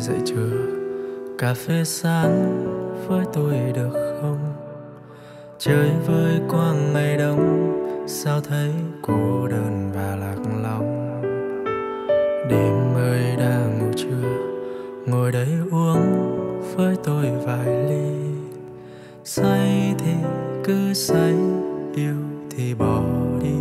dậy trưa, cà phê sáng với tôi được không? Chơi với quang ngày đông, sao thấy cô đơn và lạc lòng. Đêm ơi đang ngủ trưa, ngồi đây uống với tôi vài ly. Say thì cứ say, yêu thì bỏ đi.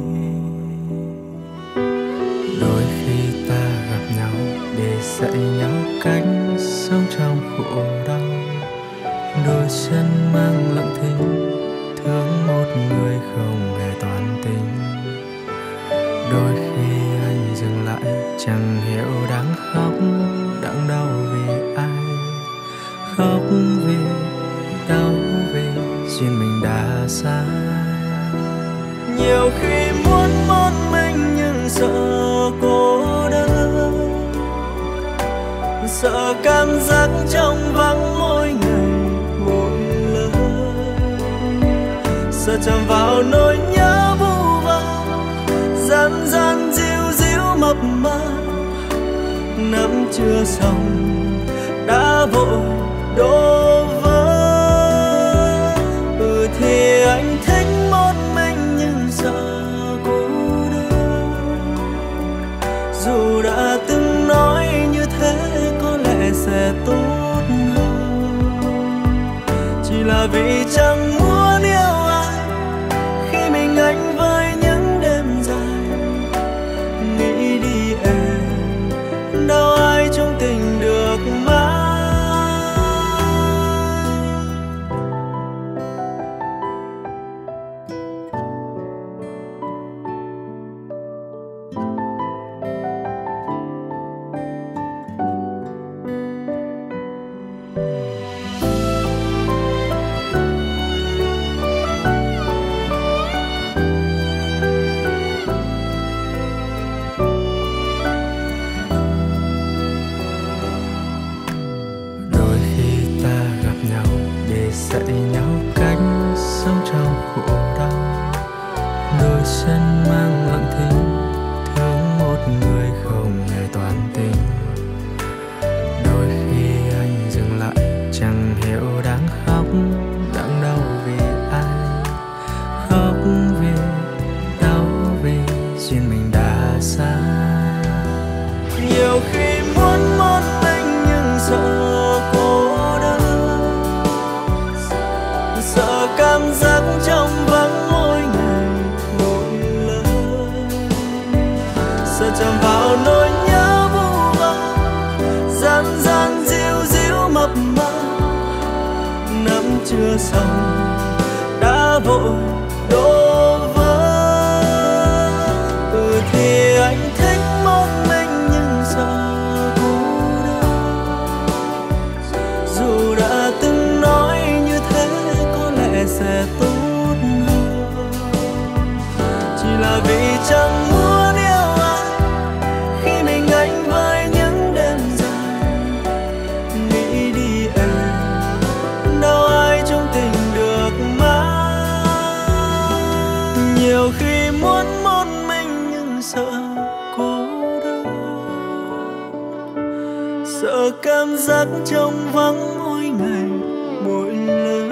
Đôi khi ta gặp nhau để dạy nhau cách sống trong khổ đau. Đôi chân mang lặng thinh, thương một người không hề toàn tình. Đôi khi anh dừng lại, chẳng hiểu đang khóc, đang đau vì ai. Khóc vì đau vì duyên mình đã sai. Nhiều khi muốn một mình nhưng sợ cô đơn, sợ cảm giác trong vắng mỗi ngày mỗi lời. Sợ chạm vào nỗi nhớ vu vơ, gian gian díu díu mập mờ. Nắm chưa xong đã vội đổ vỡ. Thì anh thích một mình nhưng sợ cô đơn. Dù đã từng nói như thế có lẽ sẽ tốt hơn, chỉ là vì chẳng muốn yêu ai khi mình anh với những đêm dài. Nghĩ đi em, đâu ai trong tình được mãi. Dạy nhau cách sống trong khổ đau. Đôi chân mang lặng thinh, thương một người không hề toàn tình. Đôi khi anh dừng lại, chẳng hiểu đang khóc, đang đau vì ai. Khóc vì đau vì duyên mình đã sai. Nhiều khi muốn một mình nhưng sợ cô đơn, sợ cảm giác trong vắng mỗi ngày mỗi lời. Sợ chạm vào nỗi nhớ vu vơ, gian gian díu díu mập mờ. Nắm chưa xong đã vội đổ vỡ. Thì anh thích một mình nhưng sợ cô đơn. Dù đã từng nói như thế có lẽ sẽ tốt hơn, chỉ là vì chẳng muốn yêu ai khi mình anh với những đêm dài. Nghĩ đi em, đâu ai trong tình được mãi. Nhiều khi muốn một mình nhưng sợ cô đơn, sợ cảm giác trong vắng mỗi ngày mỗi lời.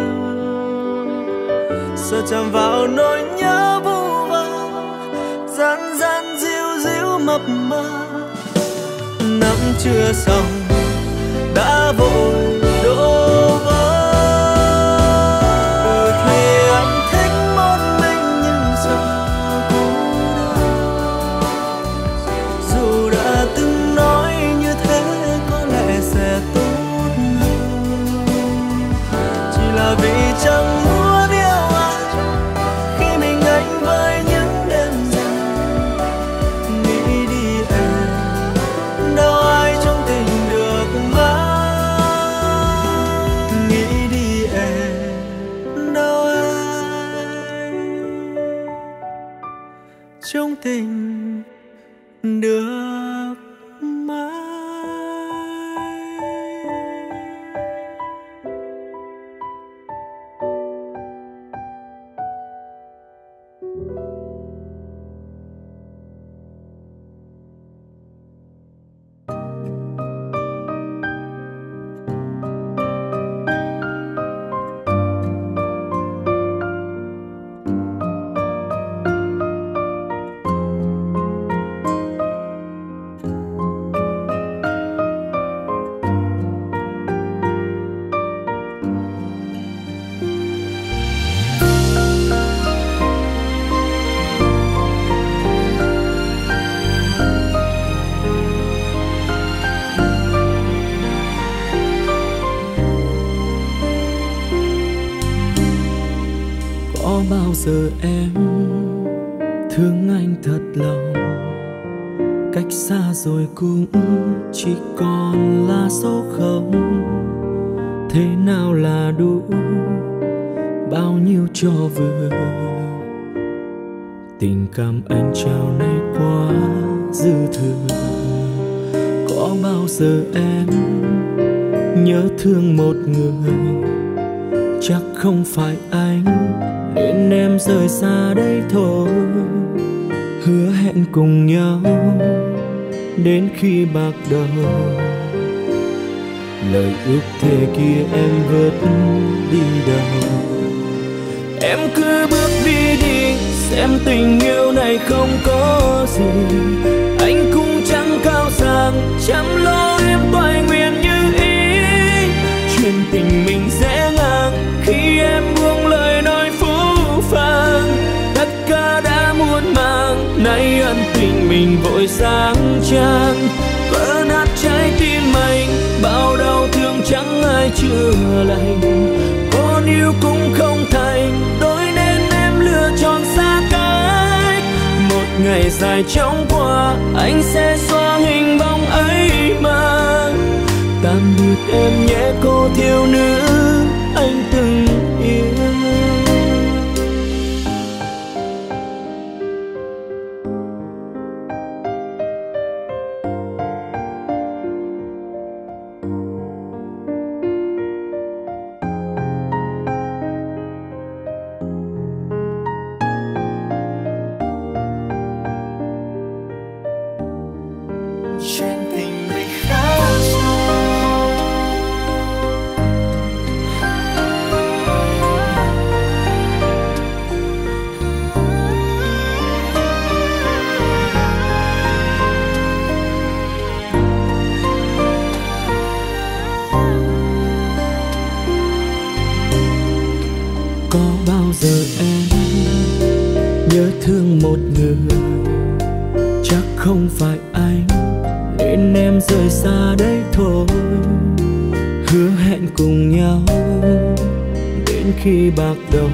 Sợ chạm vào nỗi nhớ vu vơ, gian gian díu díu mập mờ. Nắm chưa xong đã vội đổ vỡ. Thì anh thích một mình nhưng sợ cô đơn. Dù đã từng nói như thế có lẽ sẽ tốt hơn, chỉ là vì chẳng muốn yêu ai khi mình anh với những đêm dài. Nghĩ đi em, đâu ai trong tình được mãi. Nghĩ đi em, đâu ai trong tình được mãi. bao giờ em thương anh thật lòng, cách xa rồi cũng chỉ còn là số không. Thế nào là đủ, bao nhiêu cho vừa, tình cảm anh trao này quá dư thừa. Có bao giờ em nhớ thương một người, chắc không phải anh nên em rời xa đây thôi. Hứa hẹn cùng nhau đến khi bạc đầu, lời ước thề kia em vớt đi đâu. Em cứ bước đi đi, xem tình yêu này không có gì. Anh cũng chẳng cao sang, chăm lo em toại nguyện như ý. Chuyện tình mình sẽ ngang khi em buông lời nói phũ phàng. Tất cả đã muộn màng, nay ân tình mình vội sáng trang. Vỡ nát trái tim anh, bao đau thương chẳng ai chữa lành. Con yêu cũng không thành, đôi nên em lựa chọn xa cách. Một ngày dài chóng qua, anh sẽ xóa hình bóng ấy mà. Tạm biệt em nhé cô thiếu nữ anh từng yêu. Chuyện tình mình khá xa, có bao giờ em nhớ thương một người, chắc không phải anh nên em rời xa đây thôi. Hứa hẹn cùng nhau đến khi bạc đầu,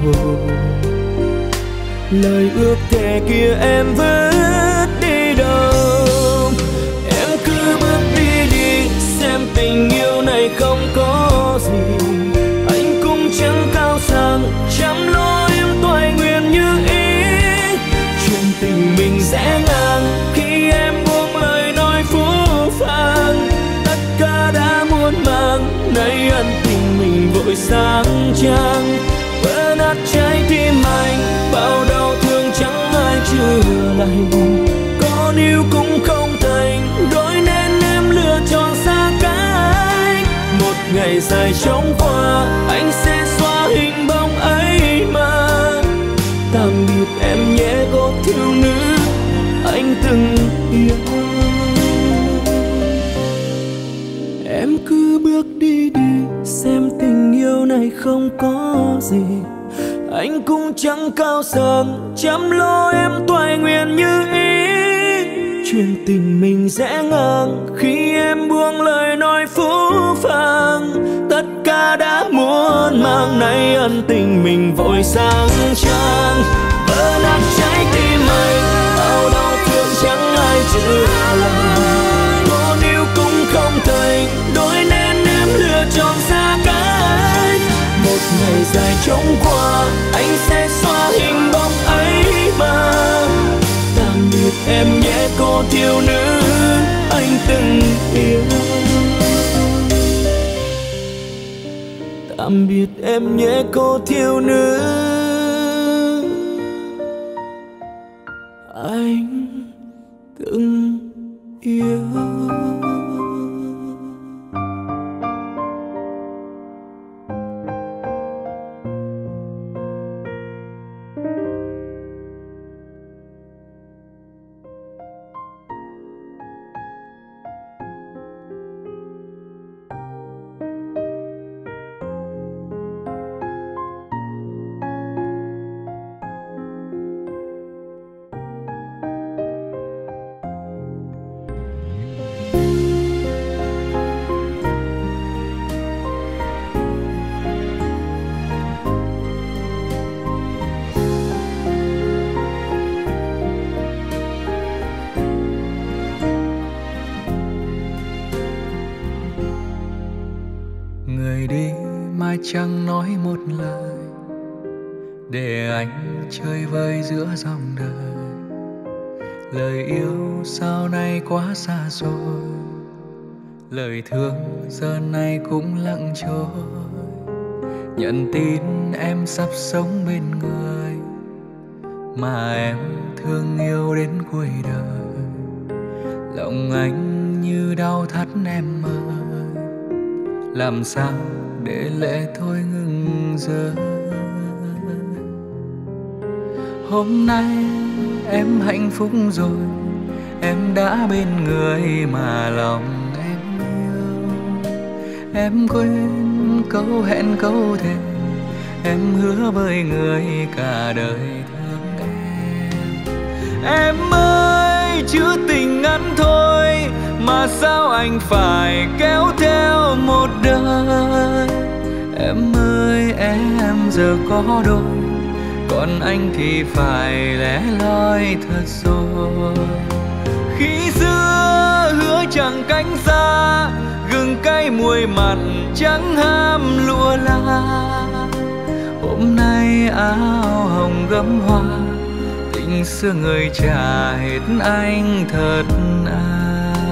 lời ước thề kia em vớt đi đâu. Em cứ bước đi đi, xem tình yêu này không có gì. Anh cũng chẳng cao sang, chăm lo em toại nguyện như ý. Chuyện tình mình sẽ ngang khi em buông lời nói phũ phàng. Tất cả đã muộn màng, nay ân tình mình vội sáng trang. Vỡ nát trái tim anh, bao đau thương chẳng ai chữa lành. Con yêu cũng không thành, đôi nên em lựa chọn xa cách. Một ngày dài chóng qua, anh sẽ xóa hình bóng ấy mà. Tạm biệt em nhé cô thiếu nữ anh từng yêu. Em cứ bước đi đi, xem tình yêu này không có gì. Anh cũng chẳng cao sang, chăm lo em toại nguyện như ý. Chuyện tình mình sẽ ngang khi em buông lời nói phũ phàng. Tất cả đã muộn màng, nay ân tình mình vội sáng trang. Vỡ nát trái tim anh, bao đau thương chẳng ai chữa lành. Con yêu cũng không thành, đôi nên em lựa chọn xa cách. Một ngày dài chóng qua, anh sẽ xóa hình bóng ấy mà. Tạm biệt em nhé cô thiếu nữ anh từng yêu. Tạm biệt em nhé cô thiếu nữ anh từng yêu. Người đi mai chẳng nói một lời, để anh chơi vơi giữa dòng đời. Lời yêu sau này quá xa xôi, lời thương giờ này cũng lặng trôi. Nhận tin em sắp sống bên người mà em thương yêu đến cuối đời. Lòng anh như đau thắt em ơi, làm sao để lệ thôi ngừng rơi. Hôm nay em hạnh phúc rồi, em đã bên người mà lòng em yêu. Em quên câu hẹn câu thề, em hứa với người cả đời thương em. Em ơi chữ tình ngắn thôi, mà sao anh phải kéo theo một đời. Em ơi em giờ có đôi, còn anh thì phải lẻ loi thật rồi. Khi xưa hứa chẳng cánh xa, gừng cay muối mặn chẳng ham lụa la. Hôm nay áo hồng gấm hoa, tình xưa người trả hết anh thật à.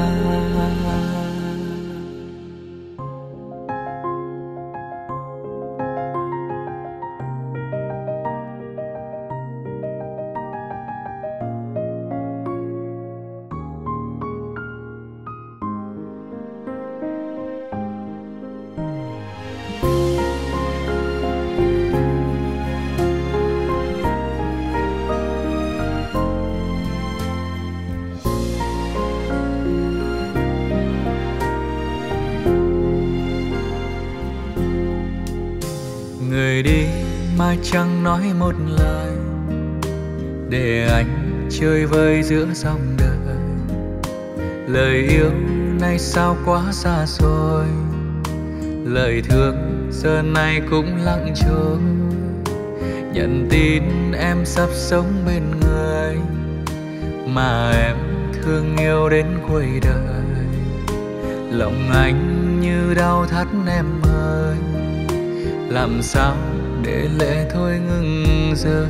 Người đi mai chẳng nói một lời, để anh chơi vơi giữa dòng đời. Lời yêu nay sao quá xa xôi, lời thương giờ này cũng lặng trôi. Nhận tin em sắp sống bên người mà em thương yêu đến cuối đời. Lòng anh như đau thắt em ơi, làm sao để lệ thôi ngừng rơi.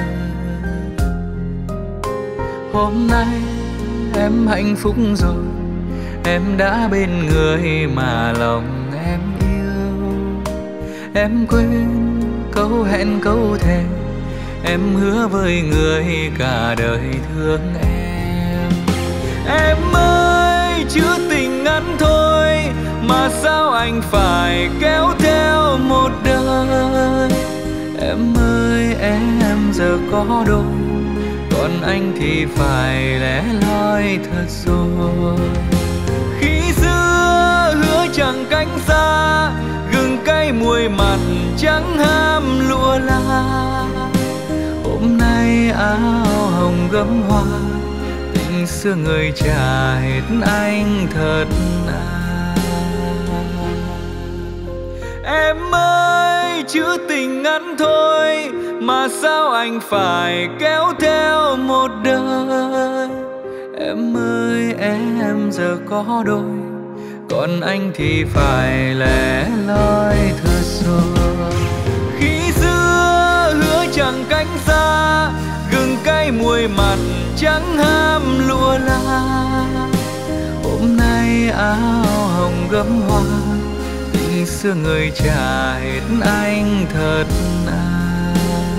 Hôm nay em hạnh phúc rồi, em đã bên người mà lòng em yêu. Em quên câu hẹn câu thề, em hứa với người cả đời thương em. Em ơi chữ tình ngắn thôi, mà sao anh phải kéo theo một đời. Em ơi em giờ có đôi, còn anh thì phải lẻ loi thật rồi. Khi xưa hứa chẳng cánh xa, gừng cay muối mặn chẳng ham lụa la. Hôm nay áo hồng gấm hoa, tình xưa người trả hết anh thật à. Em ơi chữ tình ngắn thôi, mà sao anh phải kéo theo một đời. Em ơi em giờ có đôi, còn anh thì phải lẻ loi thật rồi. Khi xưa hứa chẳng cánh xa, gừng cay muối mặn chẳng ham lụa la. Hôm nay áo hồng gấm hoa, tình xưa người trả hết anh thật à.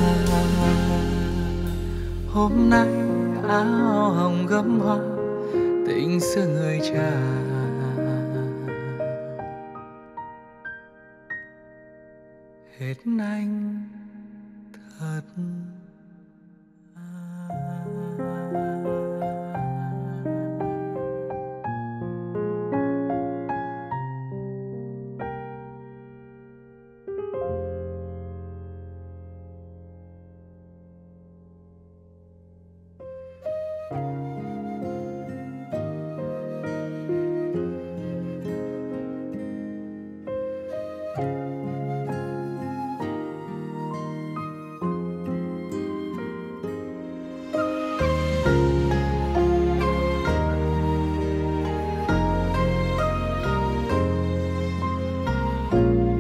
Hôm nay áo hồng gấm hoa, tình xưa người trả hết anh thật à.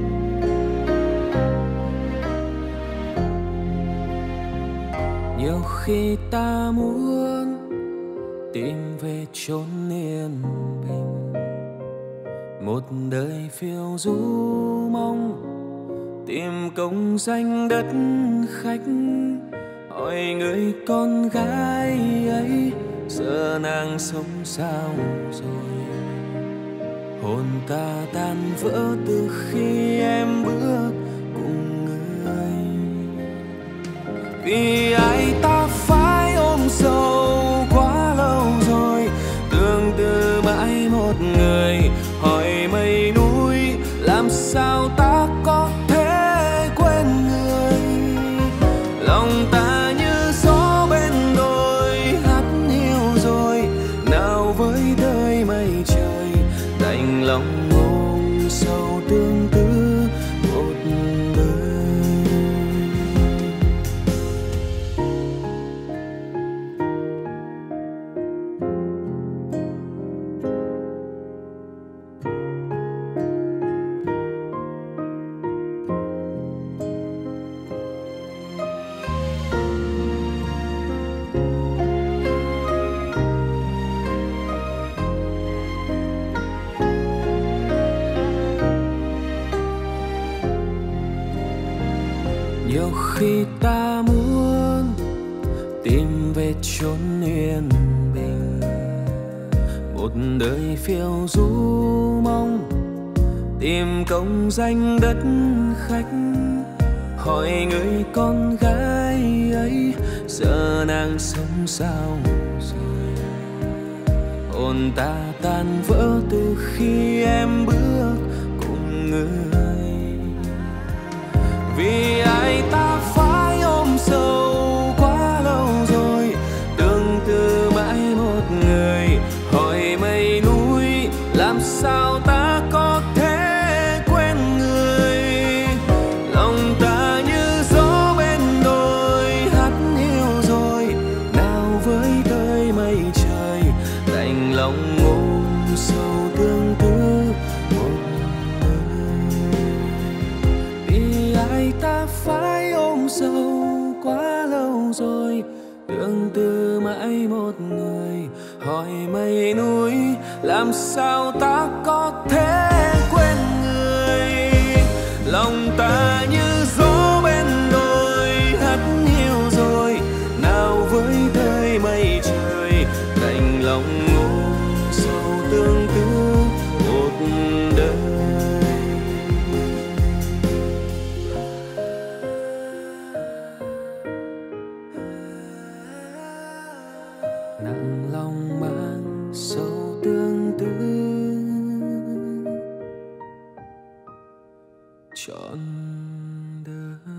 khi ta muốn tìm về chốn yên bình, một đời phiêu du mong tìm công danh đất khách, hỏi người con gái ấy giờ nàng sống sao rồi. Hồn ta tan vỡ từ khi em bước cùng người, vì ai ta phải ôm sầu quá lâu rồi. Tương tư mãi một người, hỏi mây núi làm sao ta có thể quên người. Lòng ta như gió bên đồi hắt hiu rồi, nào với đời mây trời đành lòng ôm sầu tương tư một đời. Nhiều khi ta muốn tìm về chốn yên bình, một đời phiêu du mong tìm công danh đất khách, hỏi người con gái ấy giờ nàng sống sao rồi. Hồn ta tan vỡ từ khi em bước cùng người, vì ai ta phải ôm sầu quá lâu rồi. Tương tư mãi một người, hỏi mây núi làm sao ta có thể quên người. Lòng ta như gió bên đồi hắt hiu rồi, nào với tới mây trời đành lòng ôm sầu tương tư một đời. Vì ai ta phải ôm sầu quá lâu rồi. Tương tư mãi một người, hỏi mây núi làm sao ta có thể quên người. Lòng ta như gió bên đồi hắt hiu rồi, nào với tới mây trời đành lòng ôm sầu tương tư một đời. Nặng lòng mang sầu tương tư trọn đời.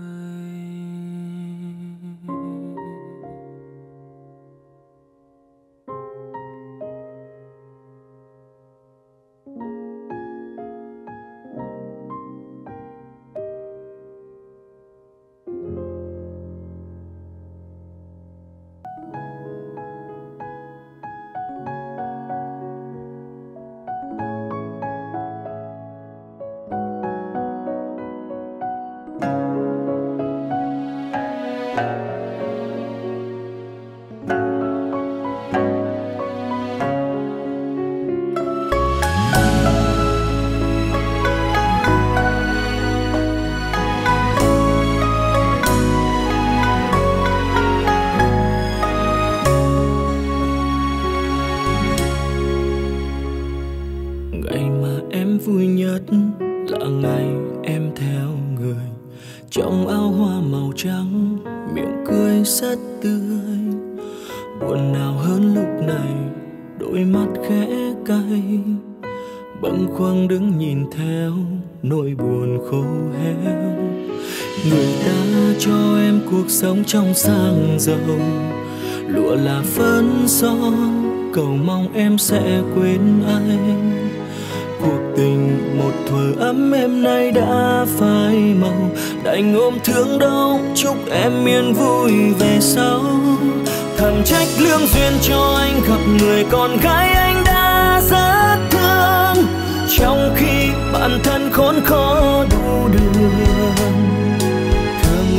Ngày mà em vui nhất là ngày em theo người, trong áo hoa màu trắng, miệng cười rất tươi. Buồn nào hơn lúc này, đôi mắt khẽ cay, bâng khuâng đứng nhìn theo nỗi buồn khô héo. Người ta cho em cuộc sống trong sang giàu, lụa là phấn son, cầu mong em sẽ quên anh. Cuộc tình một thuở ấm êm nay đã phai màu, đành ôm thương đau chúc em yên vui về sau. Thầm trách lương duyên cho anh gặp người con gái anh đã rất thương, trong khi bản thân khốn khó đủ đường. Thương em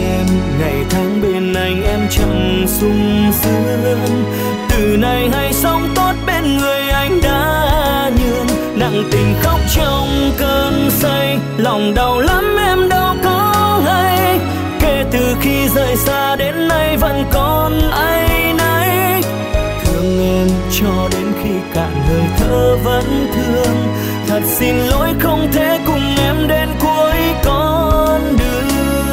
ngày tháng bên anh em chẳng sung sướng. Từ nay hãy sống tốt bên người anh đã nhường. Nặng tình khóc trong cơn say, lòng đau lắm em đâu có hay. Kể từ khi rời xa đến nay vẫn còn áy náy. Thương em cho đến khi cạn hơi thở vẫn thương. Thật xin lỗi không thể cùng em đến cuối con đường.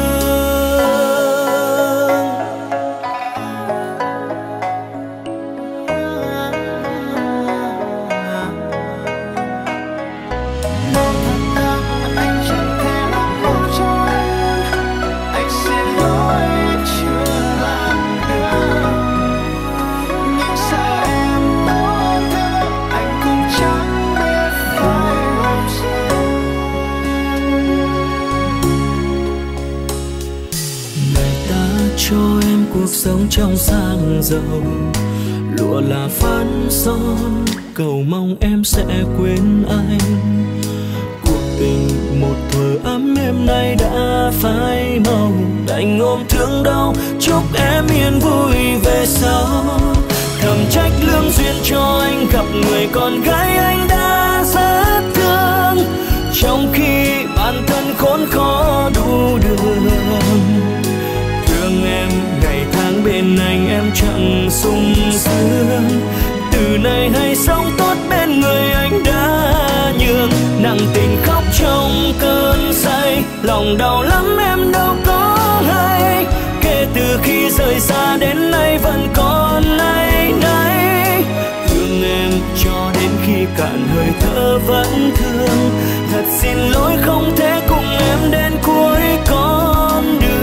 Cuộc sống trong sang giàu, lụa là phấn son, cầu mong em sẽ quên anh. Cuộc tình một thuở ấm êm nay đã phai màu, đành ôm thương đau chúc em yên vui về sau. Thầm trách lương duyên cho anh gặp người con gái anh đã rất thương, trong khi bản thân khốn khó đủ đường. Thương em ngày tháng bên anh em chẳng sung sướng. Từ nay hãy sống tốt bên người anh đã nhường. Nặng tình khóc trong cơn say, lòng đau lắm em đâu có hay. Kể từ khi rời xa đến nay vẫn còn áy náy. Thương em cho đến khi cạn hơi thở vẫn thương. Thật xin lỗi không thể cùng em đến cuối con đường.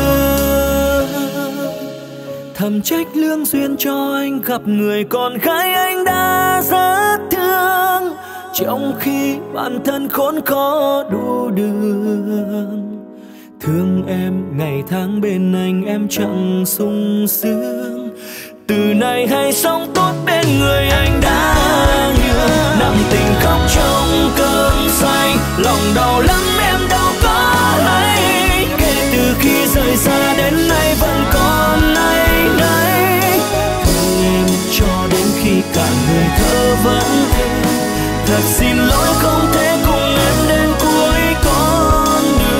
Thầm trách lương duyên cho anh gặp người con gái anh đã rất thương, trong khi bản thân khốn khó đủ đường. Thương em ngày tháng bên anh em chẳng sung sướng. Từ nay hãy sống tốt bên người anh đã nhường. Nặng tình khóc trong cơn say, lòng đau lắm em đâu có hay. Kể từ khi rời xa đến nay vẫn còn áy náy. Thương em cho đến khi cạn hơi thở vẫn thương. Thật xin lỗi không thể cùng em đến cuối con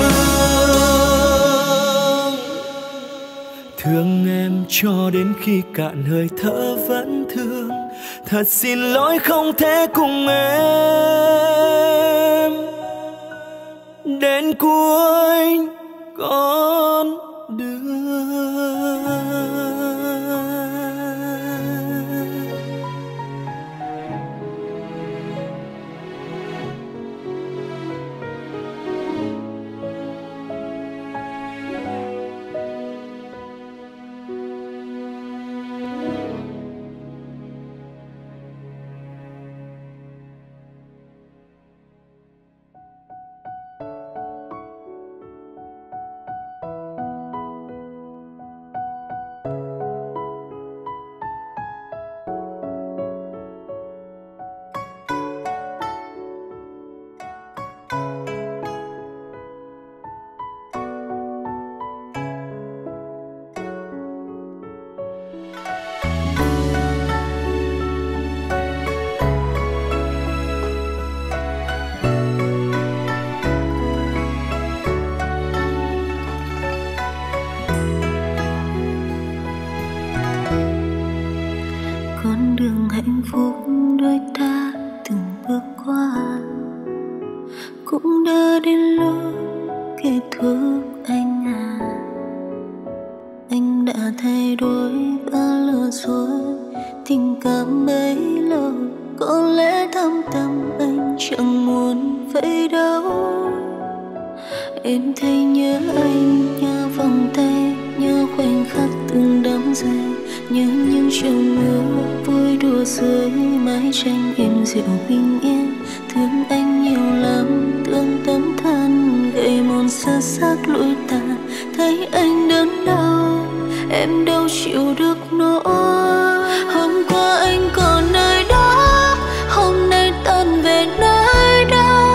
đường. Thương em cho đến khi cạn hơi thở vẫn thương. Thật xin lỗi không thể cùng em đến cuối con đường.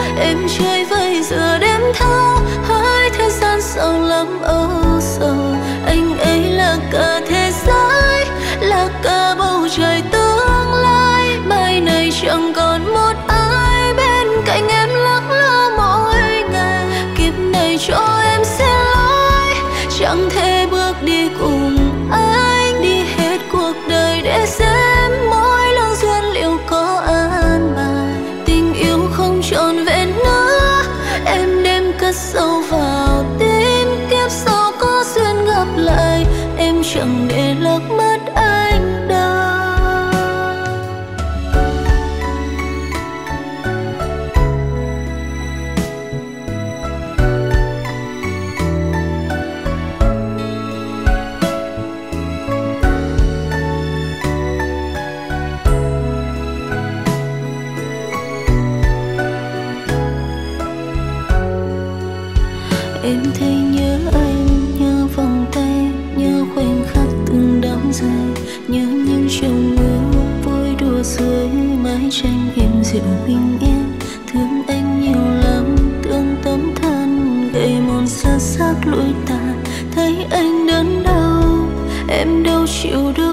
Giờ đêm thâu hai thời gian sầu lắm âu sầu. cất sâu vào tim. Kiếp sau có duyên gặp lại, em chẳng để lạc mất anh đâu. Em thấy nhớ anh, nhớ vòng tay, nhớ khoảnh khắc từng đắm say, nhớ những chiều mưa vui đùa dưới mái tranh êm dịu bình yên. Thương anh nhiều lắm, thương tấm thân gầy mòn xa xác lụi tàn. Thấy anh đớn đau, em đâu chịu được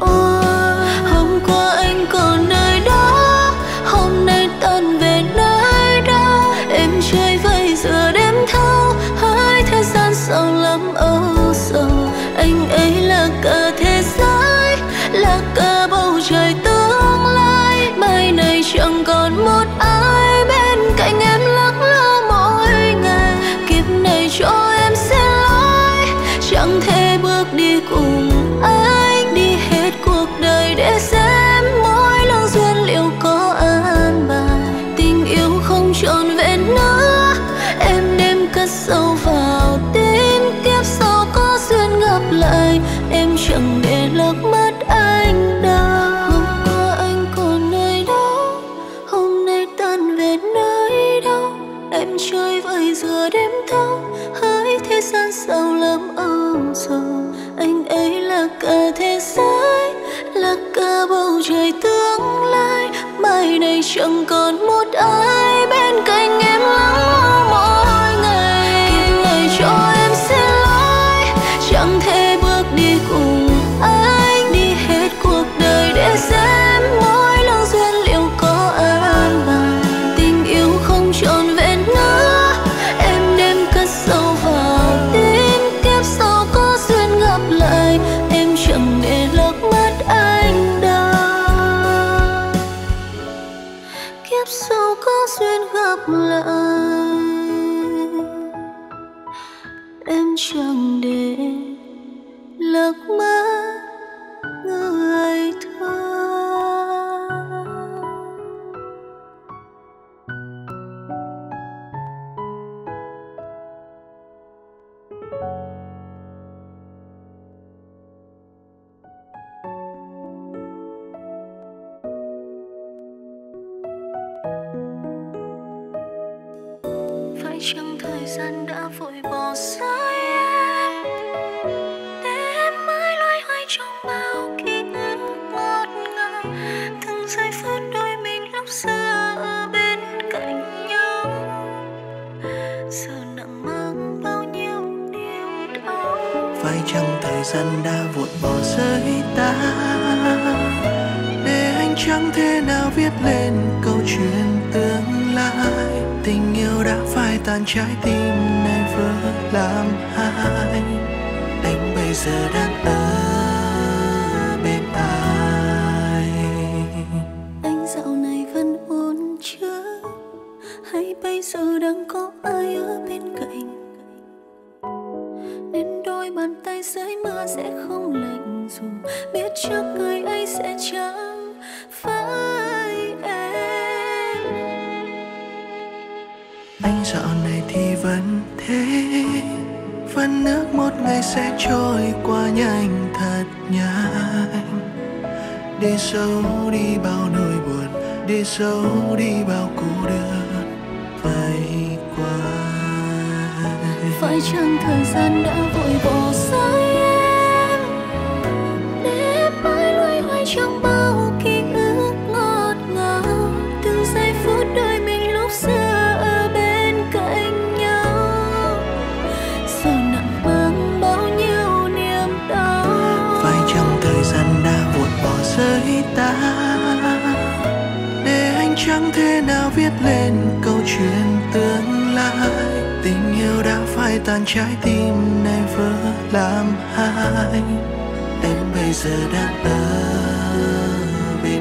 nỗi. Hôm qua anh còn nơi đó, hôm nay tan về nơi đâu. Em chơi vơi giữa đêm thâu, hỡi thế gian sầu lắm âu sầu. Anh ấy là cả thế giới, là cả bầu trời tương lai. Mai này chẳng còn một ai bên cạnh em lắc lư mỗi ngày. Kiếp này cho em xin lỗi, chẳng thể bước đi cùng anh. Đi hết cuộc đời để xem mỗi lương duyên liệu có an bài. Tình yêu không trọn vẹn nữa, em đem cất sâu vào tim. Kiếp sau có duyên gặp lại, em chẳng để lạc mất anh đâu. Hôm qua anh còn nơi đó, hôm nay tan về nơi đâu. Em chơi vơi giữa đêm thâu, hỡi thế gian sầu lắm âu sầu. Anh ấy là cả thế giới, là cả bầu trời tương lai. Mai này chẳng còn một ai bên cạnh em lắng lo mỗi ngày. Kiếp này cho em xin lỗi, chẳng thể bước đi cùng anh. Đi hết cuộc đời để xem mỗi lương duyên liệu có an bài. Tình yêu không trọn vẹn nữa, em đem cất sâu vào tim. Kiếp sau có duyên gặp lại, em chẳng để lạc mất anh đâu. Kiếp sau có duyên gặp lại, em chẳng để lạc mất người thương. Phải chăng thời gian đã vội bỏ rơi em, để em mãi loay hoay trong bao ký ức ngọt ngào. Từng giây phút đôi mình lúc xưa ở bên cạnh nhau, giờ nặng mang bao nhiêu niềm đau. Phải chăng thời gian đã vội bỏ rơi ta, để anh chẳng thể nào viết lên câu chuyện tương lai. Tình yêu đã phai tàn, trái tim này vỡ làm hai. Anh bây giờ đang ở bên ai? Anh dạo này vẫn ổn chứ, hay bây giờ đang có ai ở bên cạnh? Nên đôi bàn tay dưới mưa sẽ không lạnh, dù biết trước người ấy sẽ chẳng phải em. Anh dạo này thì vẫn thế, vẫn ước một ngày sẽ trôi qua nhanh thật nhanh. Để giấu đi bao nỗi buồn, để giấu đi bao cô đơn vây quanh. Phải chăng thời gian đã vội bỏ rơi em, để em mãi loay hoay trong bao ký ức ngọt ngào. Từng giây phút đời mình lúc xưa ở bên cạnh nhau, giờ nặng mang bao nhiêu niềm đau. Phải chăng thời gian đã vội bỏ rơi ta, để anh chẳng thể nào viết lên câu chuyện tương lai. Tình yêu đã phai tàn, trái tim này vỡ làm hai. Em bây giờ đang ở bên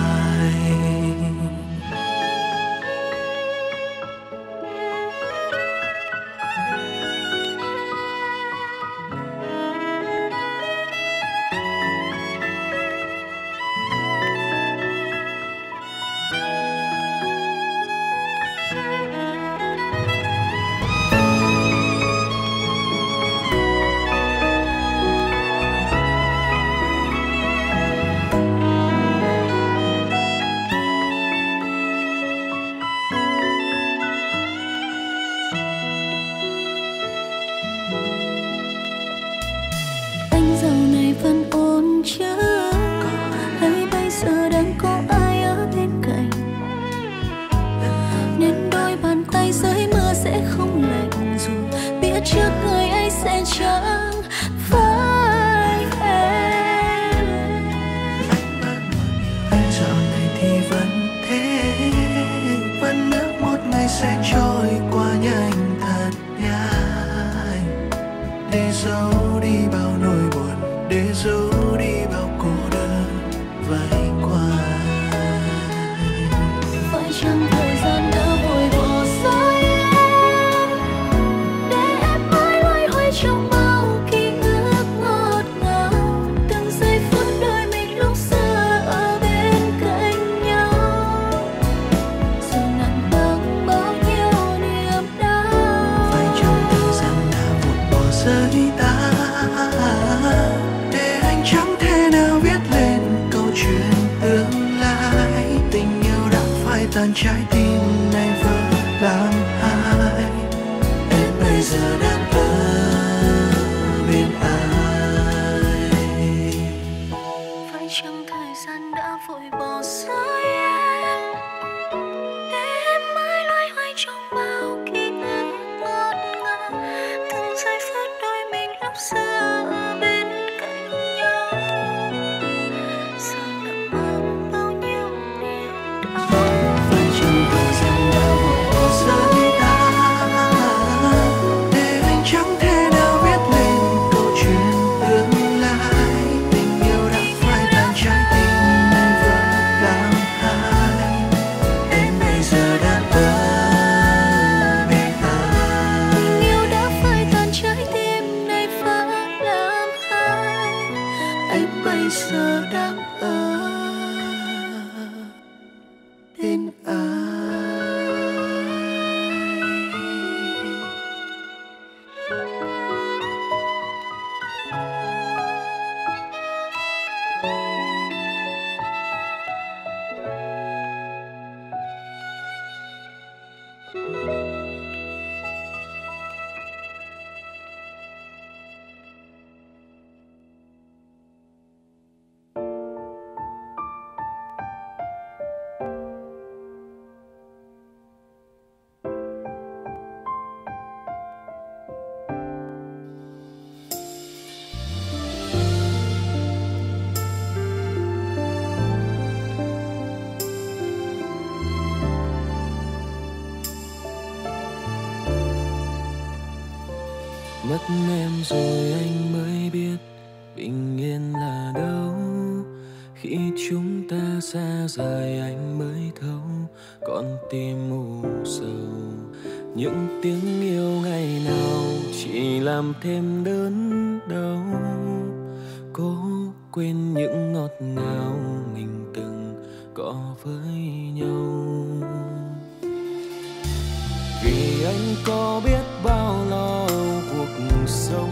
ai? giấu đi bao nỗi buồn, để giấu đi bao cô đơn vây quanh. Phải chăng thời gian đã vội bỏ rơi em, để em mãi loay hoay trong bao ký ức ngọt ngào, từng giây phút đôi mình lúc xưa ở bên cạnh nhau, giờ nặng băng bao nhiêu niềm đau. Phải chăng thời gian đã vội bỏ rơi ta, để anh chẳng thể nào viết lên câu chuyện tương lai. Tình yêu đã phai tàn, trái tim này vỡ làm hai. Em bây giờ đang ở bên ai? Phải chăng thời gian đã vội bỏ rơi em, để em mãi loay hoay trong bao ký ức ngọt ngào, từng giây phút đôi mình lúc xưa ở bên cạnh nhau, giờ nặng mang bao nhiêu niềm đau. Phải chăng thời gian đã vội bỏ rơi ta, để anh chẳng thể nào viết lên câu chuyện tương lai. Tình yêu đã phai tàn, trái tim này vỡ làm hai. Em bây giờ đang ở bên ai? Tình yêu đã phai tàn, trái tim này vỡ làm hai. Em bây giờ đang ở bên ai? Mất em rồi anh mới biết bình yên là đâu. Khi chúng ta xa rời anh mới thấu con tim u sầu. Những tiếng yêu ngày nào chỉ làm thêm đớn đau. Cố quên những ngọt ngào mình từng có với nhau. Vì anh có biết bao lo cuộc sống,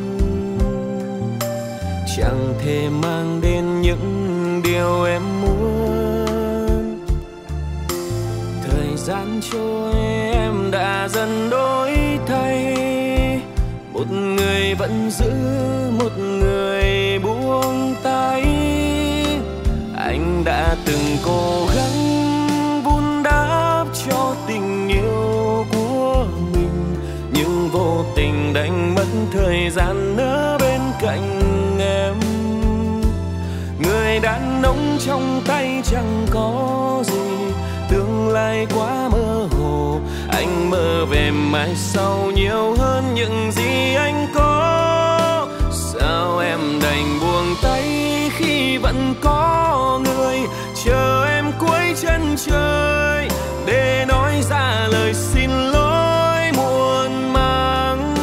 chẳng thể mang đến những điều em muốn. Thời gian trôi em đã dần đổi thay, một người vẫn giữ, một người buông tay. Anh đã từng cố gắng vun đắp cho tình yêu của mình, nhưng vô tình đánh mất thời gian ở bên cạnh em. Người đàn ông trong tay chẳng có gì, tương lai quá mơ hồ. Anh mơ về mai sau nhiều hơn những gì anh có. Sao em đành buông tay khi vẫn có người chờ em cuối chân trời, để nói ra lời xin lỗi muộn màng.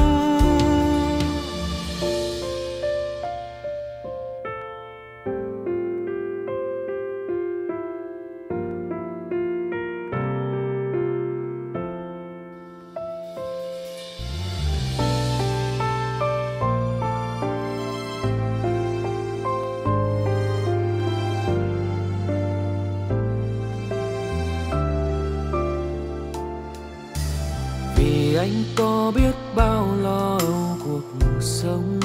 Vì anh có biết bao lo cuộc sống,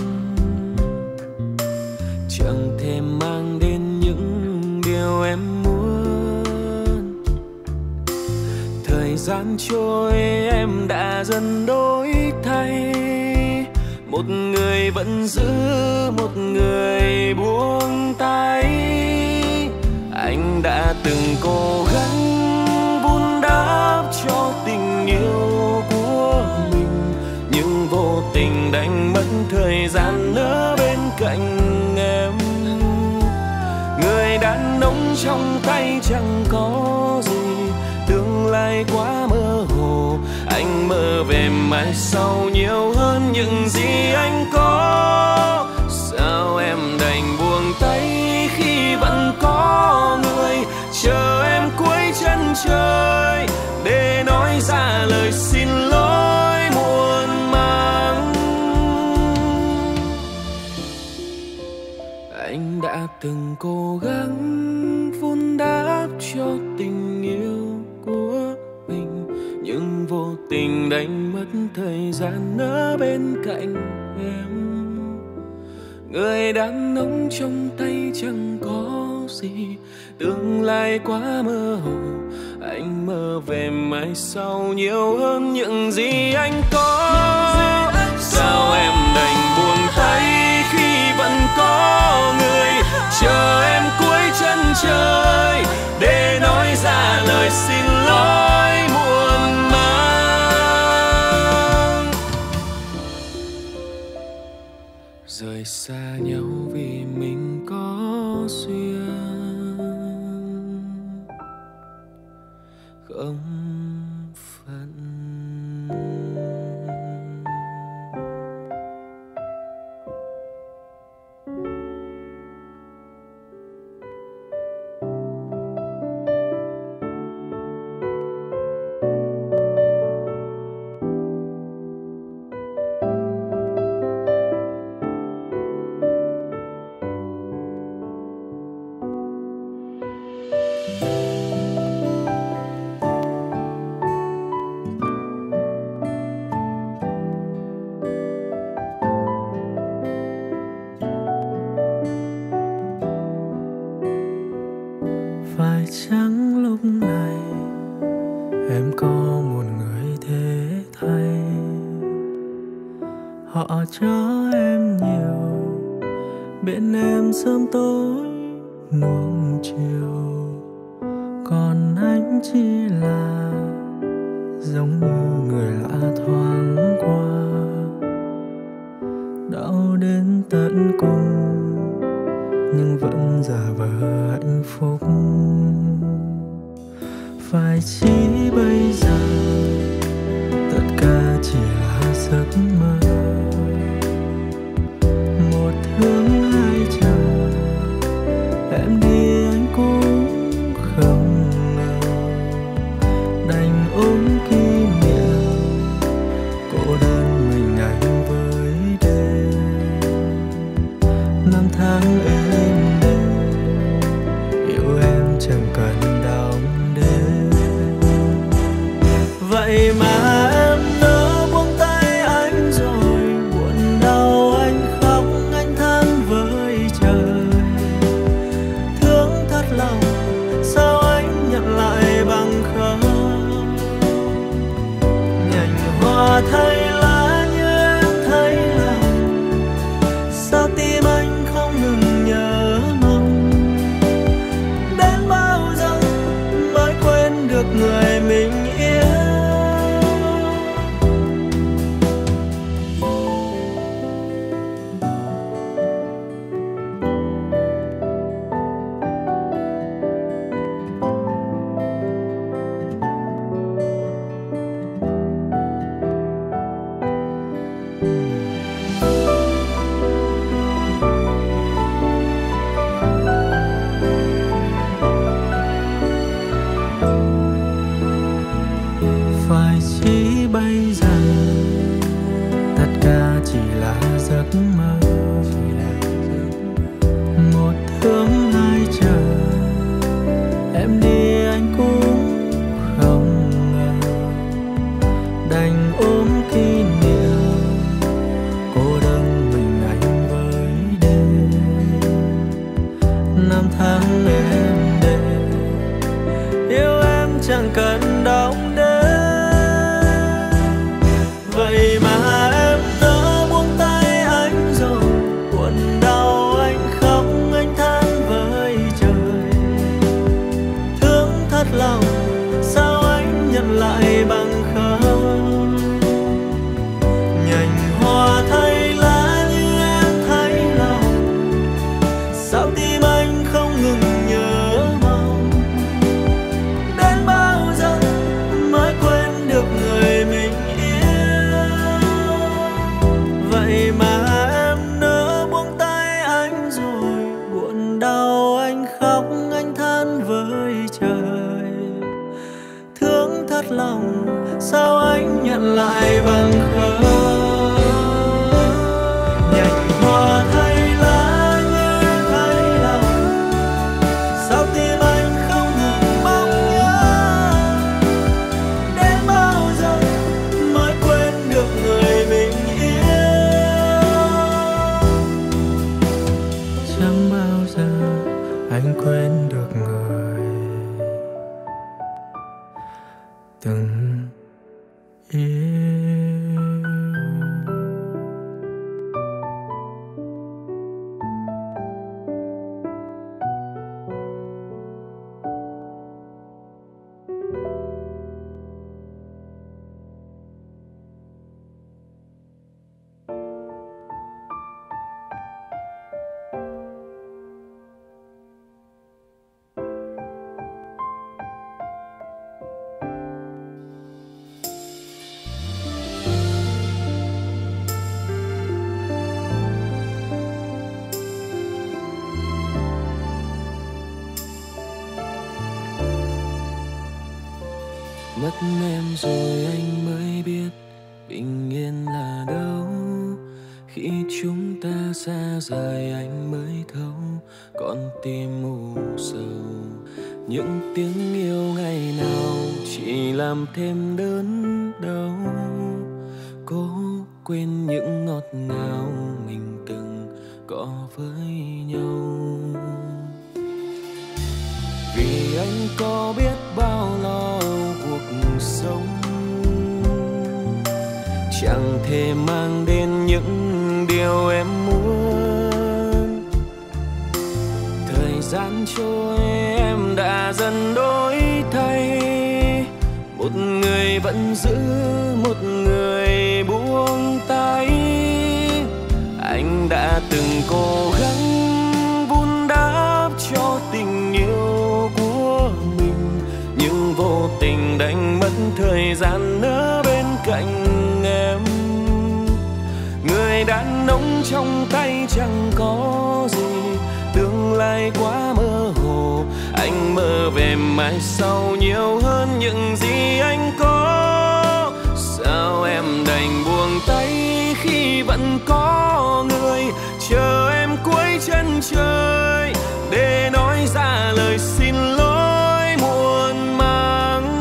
chẳng thể mang đến những điều em muốn. Thời gian trôi em đã dần đổi thay, một người vẫn giữ, một người buông tay. Anh đã từng cố gắng vun đắp cho tình yêu của mình, nhưng vô tình đánh mất mơ về mai sau nhiều hơn những gì anh có. Sao em đành buông tay khi vẫn có người chờ em cuối chân trời để nói ra lời xin lỗi muộn màng. Anh đã từng cố gắng vun đắp cho tình yêu của mình, nhưng vô tình đánh mất thời gian ở bên cạnh em. Người đàn ông trong tay chẳng có gì, tương lai quá mơ hồ. Anh mơ về mai sau nhiều hơn những gì anh có. Sao em đành buông tay khi vẫn có người chờ em cuối chân trời để nói ra lời xin lỗi muộn màng. Rời xa nhau vì mình có duyên không phận. Phải chăng lúc này em có một người thế thay, họ cho em nhiều, bên em sớm tối nuông chiều, còn anh chỉ là giống như người lạ thoáng qua, đau đến tận cùng nhưng vẫn giả vờ hạnh phúc. Phải chỉ bây giờ tất cả chỉ là giấc mơ, một thương hai chờ, em đi anh cũng không ngờ, đành ôm kỷ niệm cô đơn mình anh với đêm. Năm tháng êm đềm yêu em chẳng cần đong đếm. Vậy mà em nỡ buông tay anh rồi, buồn đau anh khóc anh than với trời. Thương thật lòng sao anh nhận lại bằng không, nhành hoa thay lá như em thấy lòng, sao tim anh không ngừng nhớ mong. Đến bao giờ mới quên được người mình yêu. Phải chỉ bây giờ tất cả chỉ là giấc mơ, một thương hai chờ, em đi anh cũng không ngờ, đành ôm kỷ niệm cô đơn mình anh với đêm. Năm tháng êm đềm yêu em chẳng cần đong đếm. Vậy mà em nỡ buông tay anh rồi, buồn đau anh khóc anh than với trời. Thương thật lòng sao anh nhận lại bằng không, nhận lại bằng khờ. Nhành hoa thay lá như thay lòng, sao tim anh không ngừng mong nhớ. Đến bao giờ mới quên được người mình yêu? Chẳng bao giờ anh quên được người từng yêu. Mất em rồi anh mới biết bình yên là đâu. Khi chúng ta xa rời anh mới thấu con tim mù sầu. Những tiếng yêu ngày nào chỉ làm thêm đớn đau. Cố quên những ngọt ngào mình từng có với nhau. Vì anh có biết bao lo cuộc sống, chẳng thể mang đến những điều em muốn. Thời gian trôi em đã dần đổi thay, một người vẫn giữ một người buông tay. Anh đã từng cố gắng vun đắp cho tình yêu của mình, nhưng vô tình đánh mất thời gian ở bên cạnh em. Người đàn ông trong tay chẳng có gì, tương lai quá mơ hồ. Anh mơ về mai sau nhiều hơn những gì anh có. Sao em đành buông tay khi vẫn có người chờ em cuối chân trời để nói ra lời xin lỗi muộn màng.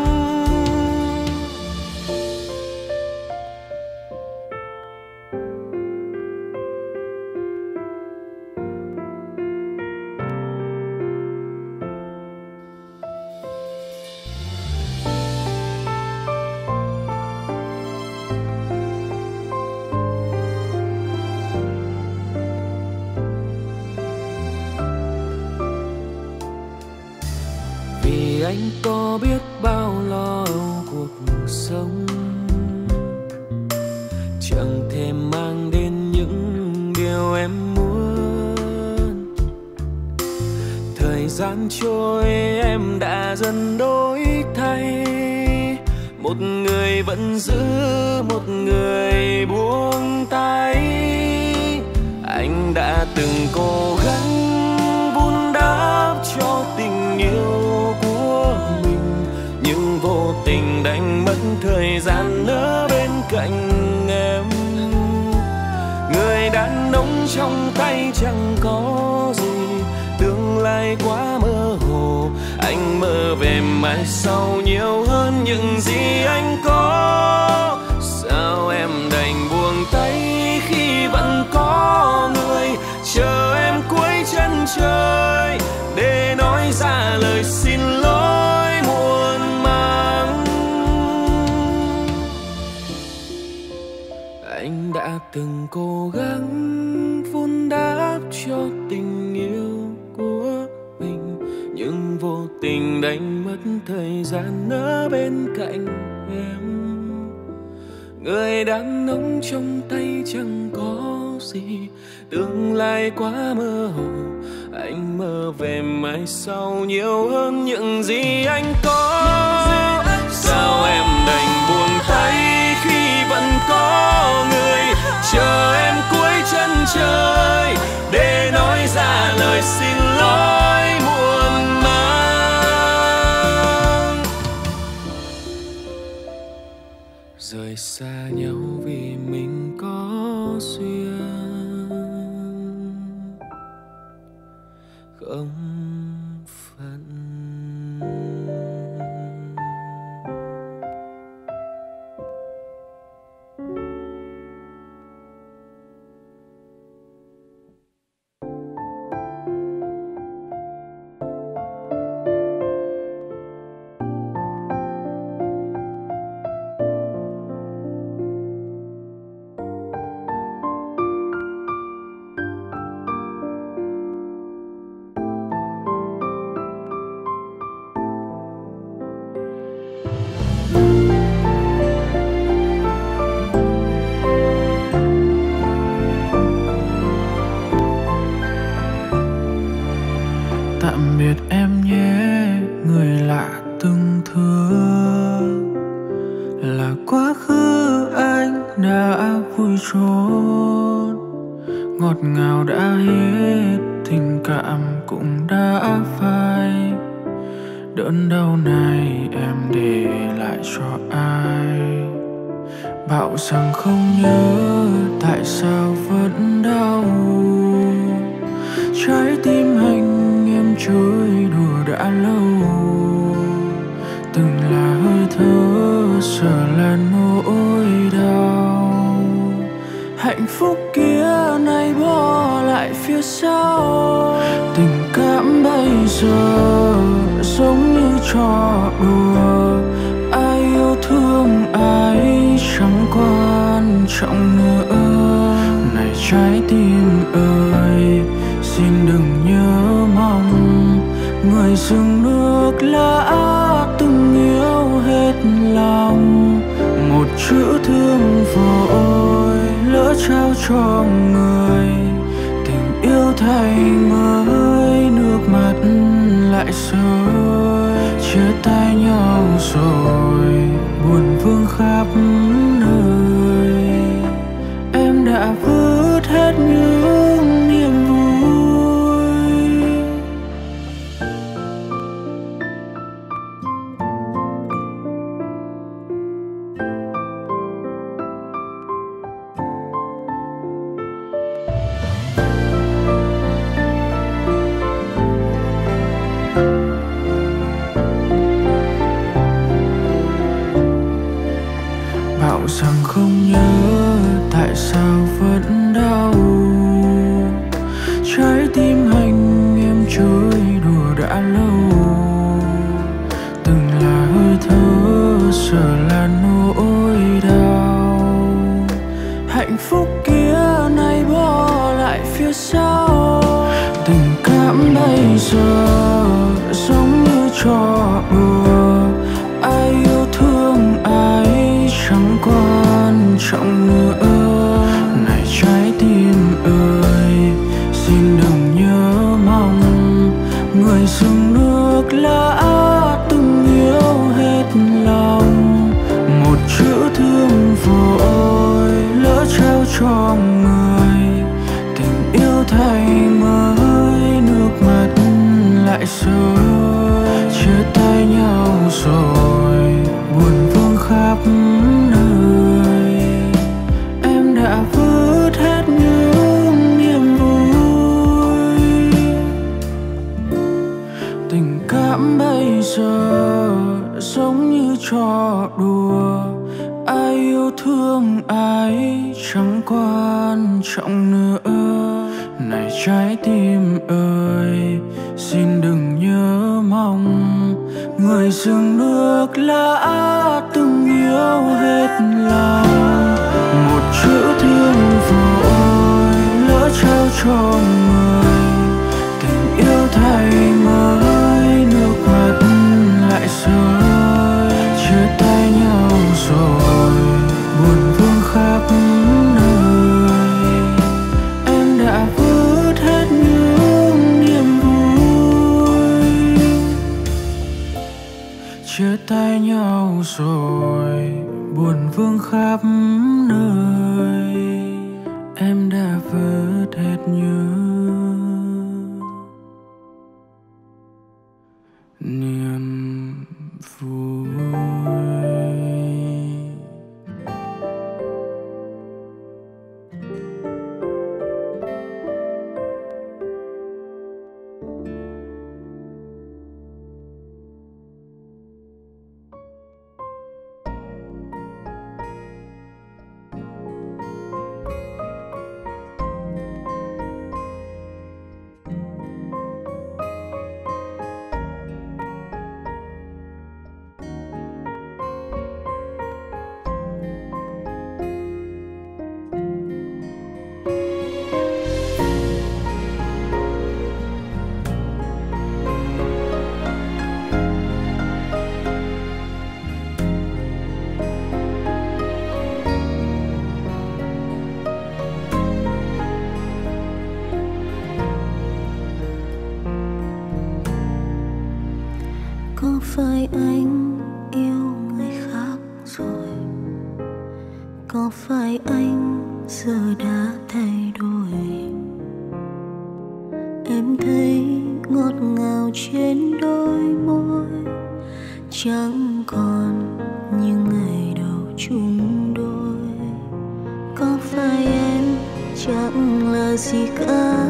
Vì anh có biết bao lo cuộc sống, chẳng thể mang đến những điều em muốn. Thời gian trôi em đã dần đổi thay, một người vẫn giữ một người buông tay. Anh đã từng cố gắng vun đắp cho tình yêu của mình, nhưng vô tình đánh mất thời gian ở bên cạnh em. Người đàn ông trong tay chẳng có gì, tương lai quá mơ hồ. Anh mơ về mai sau nhiều hơn những gì anh có. Sao em đành buông tay khi vẫn có người chờ em cuối chân trời để nói ra lời xin lỗi muộn màng. Anh đã từng cố gắng vun đắp cho tình yêu của mình, nhưng vô tình đánh mất thời gian ở bên cạnh em. Người đàn ông trong tay chẳng có gì, tương lai quá mơ hồ. Anh mơ về mai sau nhiều hơn những gì anh có. Sao em đành buông tay khi vẫn có người chờ em cuối chân trời để nói ra lời xin lỗi muộn màng. rời xa nhau vì mình có duyên không phận. Tạm biệt em nhé, người lạ từng thương, là quá khứ anh đã vui trốn. Ngọt ngào đã hết, tình cảm cũng đã phai. Đớn đau này em để lại cho ai? Bảo rằng không nhớ, tại sao vẫn đau? Trái tim anh em chơi đùa đã lâu, từng là hơi thở, giờ là nỗi đau. Hạnh phúc kia nay bỏ lại phía sau. Tình cảm bây giờ giống như trò đùa, ai yêu thương ai chẳng quan trọng nữa. Này trái tim ơi, xin đừng nhớ mong người dừng nước lã từng yêu hết lòng. Một chữ thương vội lỡ trao cho người, tình yêu thay mới nước mắt lại rơi. Chia tay nhau rồi buồn vương khắp nơi, em đã vứt hết những niềm vui. Bảo rằng không nhớ, tại sao vẫn đau? Trái tim anh em chơi đùa đã lâu, từng là hơi thở, giờ là nỗi đau. Hạnh phúc kia nay bỏ lại phía sau. Tình cảm bây giờ giống như trò đùa, ai yêu thương ai chẳng quan trọng nữa. Này trái tim ơi, xin đừng nhớ mong người dừng nước lã từng yêu hết lòng. Một chữ thương vội lỡ trao cho người, tình yêu thay mới nước mắt lại rơi. Chia tay nhau rồi buồn vương khắp nơi, em đã vứt hết những niềm vui. Tình cảm bây giờ giống như trò đùa, ai yêu thương ai chẳng quan trọng nữa. Này trái tim ơi, xin đừng nhớ mong người dừng nước lã từng yêu hết lòng. Một chữ thương vội lỡ trao cho người, tình yêu thay mới nước mắt lại rơi. Chia tay nhau rồi buồn vương khắp nơi, em đã vứt hết những niềm vui. Chia tay nhau rồi buồn vương khắp nơi, em đã vứt hết những niềm vui. có phải anh giờ đã thay đổi? Em thấy ngọt ngào trên đôi môi, chẳng còn như ngày đầu chung đôi. Có phải em chẳng là gì cả,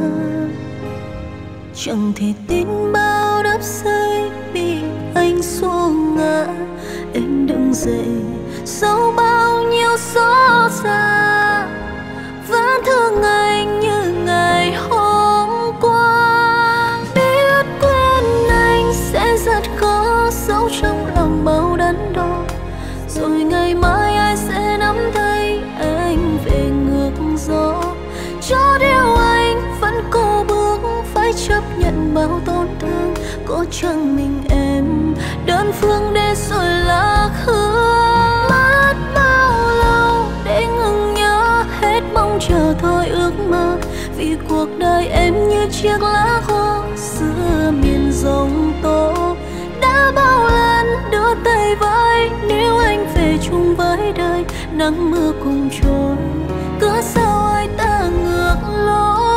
chẳng thể tin bao đắp xây bị anh xô ngã. Em đứng dậy sau bao nhiêu xót xa, vẫn thương anh như ngày hôm qua. Biết quên anh sẽ rất khó, sâu trong lòng bao đắn đo. Rồi ngày mai ai sẽ nắm tay anh về ngược gió. Cho điều anh vẫn cố bước, phải chấp nhận bao tổn thương. Có chẳng mình em đơn phương để rồi lạc hương. Mất bao lâu để ngừng nhớ, hết mong chờ thôi ước mơ. Vì cuộc đời em như chiếc lá khô giữa miền giông tố. Đã bao lần đưa tay với, nếu anh về chung với đời, nắng mưa cùng trôi, cớ sao ai ta ngược lối.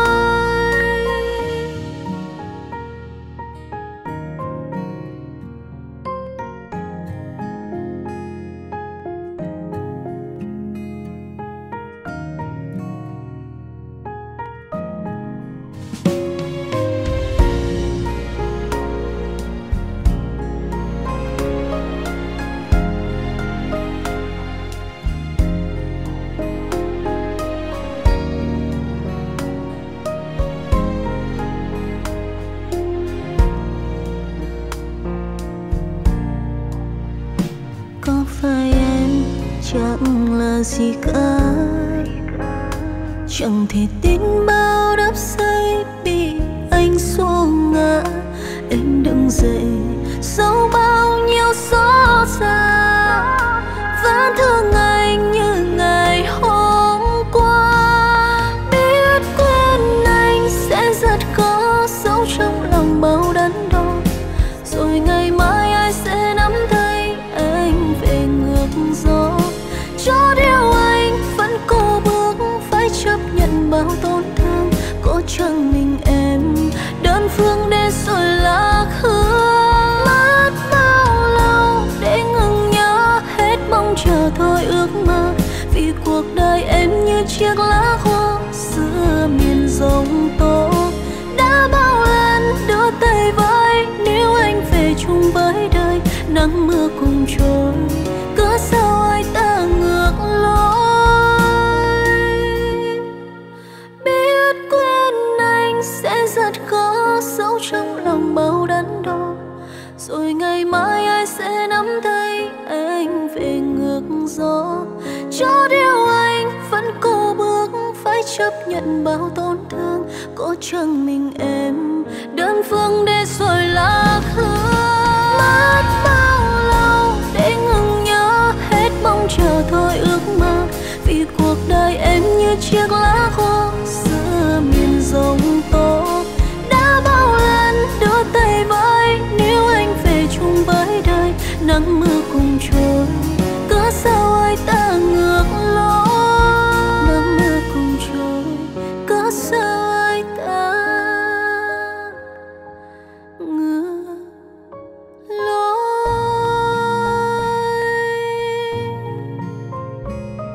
Có phải em chẳng là gì cả, chẳng thể tin bao đắp xây bị anh xô ngã. Em đứng dậy sau bao nhiêu xót xa, vẫn thương anh như ngày hôm qua. Biết quên anh sẽ rất khó, sâu trong lòng bao đắn đo. Rồi ngày mai ai sẽ nắm tay anh về ngược gió. Cho điều anh vẫn cố bước, phải chấp nhận bao tổn thương. Có chẳng mình em đơn phương để rồi lạc hương. Mất bao lâu để ngừng nhớ, hết mong chờ thôi ước mơ. Vì cuộc đời em như chiếc lá khô giữa miền giông tố. Đã bao lần đưa tay với, nếu anh về chung với đời, nắng mưa cùng trôi, cớ sao ai ta ngược lối. Biết quên anh sẽ rất khó, sâu trong lòng bao đắn đo. Rồi ngày mai ai sẽ nắm tay anh về ngược gió. Cho điều anh vẫn cố bước, phải chấp nhận bao tổn thương. Có chẳng mình em đơn phương để rồi lạc hương. Mất bao lâu để ngừng nhớ, hết mong chờ thôi ước mơ. Vì cuộc đời em như chiếc lá khô giữa miền giông tố. Đã bao lần đưa tay với, nếu anh về chung với đời, nắng mưa cùng trôi, cớ sao ai ta ngược lối. Nắng mưa cùng trôi, cớ sao ai ta ngược lối.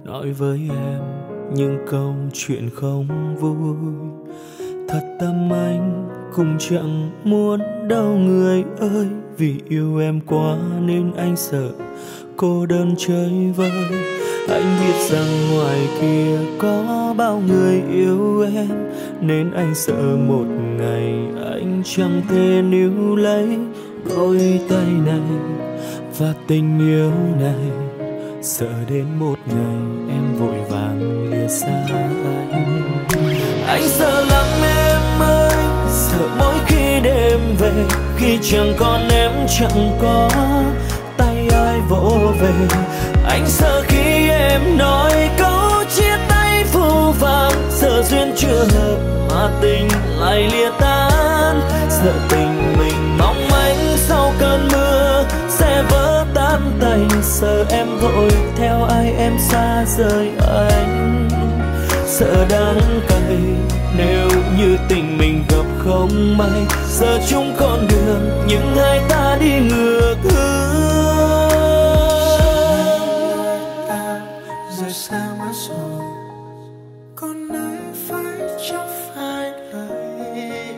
nói với em những câu chuyện không vui. Thật tâm anh cũng chẳng muốn đâu người ơi, vì yêu em quá nên anh sợ cô đơn chơi vơi. Anh biết rằng ngoài kia có bao người yêu em, nên anh sợ một ngày anh chẳng thể níu lấy đôi tay này và tình yêu này. Sợ đến một ngày em vội vàng lìa xa anh. Anh sợ lắm em ơi, sợ mỗi khi đêm về, khi chẳng còn em chẳng có tay ai vỗ về. Anh sợ khi em nói câu chia tay phũ phàng, sợ duyên chưa hợp mà tình lại lìa tan. Sợ tình mình mong manh sau cơn mưa sẽ vỡ tan tành, sợ em vội theo ai em xa rời anh. Sợ đắng cay nếu như tình mình gặp không may, giờ chung con đường nhưng hai ta đi ngược hướng. Rời xa mất rồi, còn ai phải chẳng phải lời.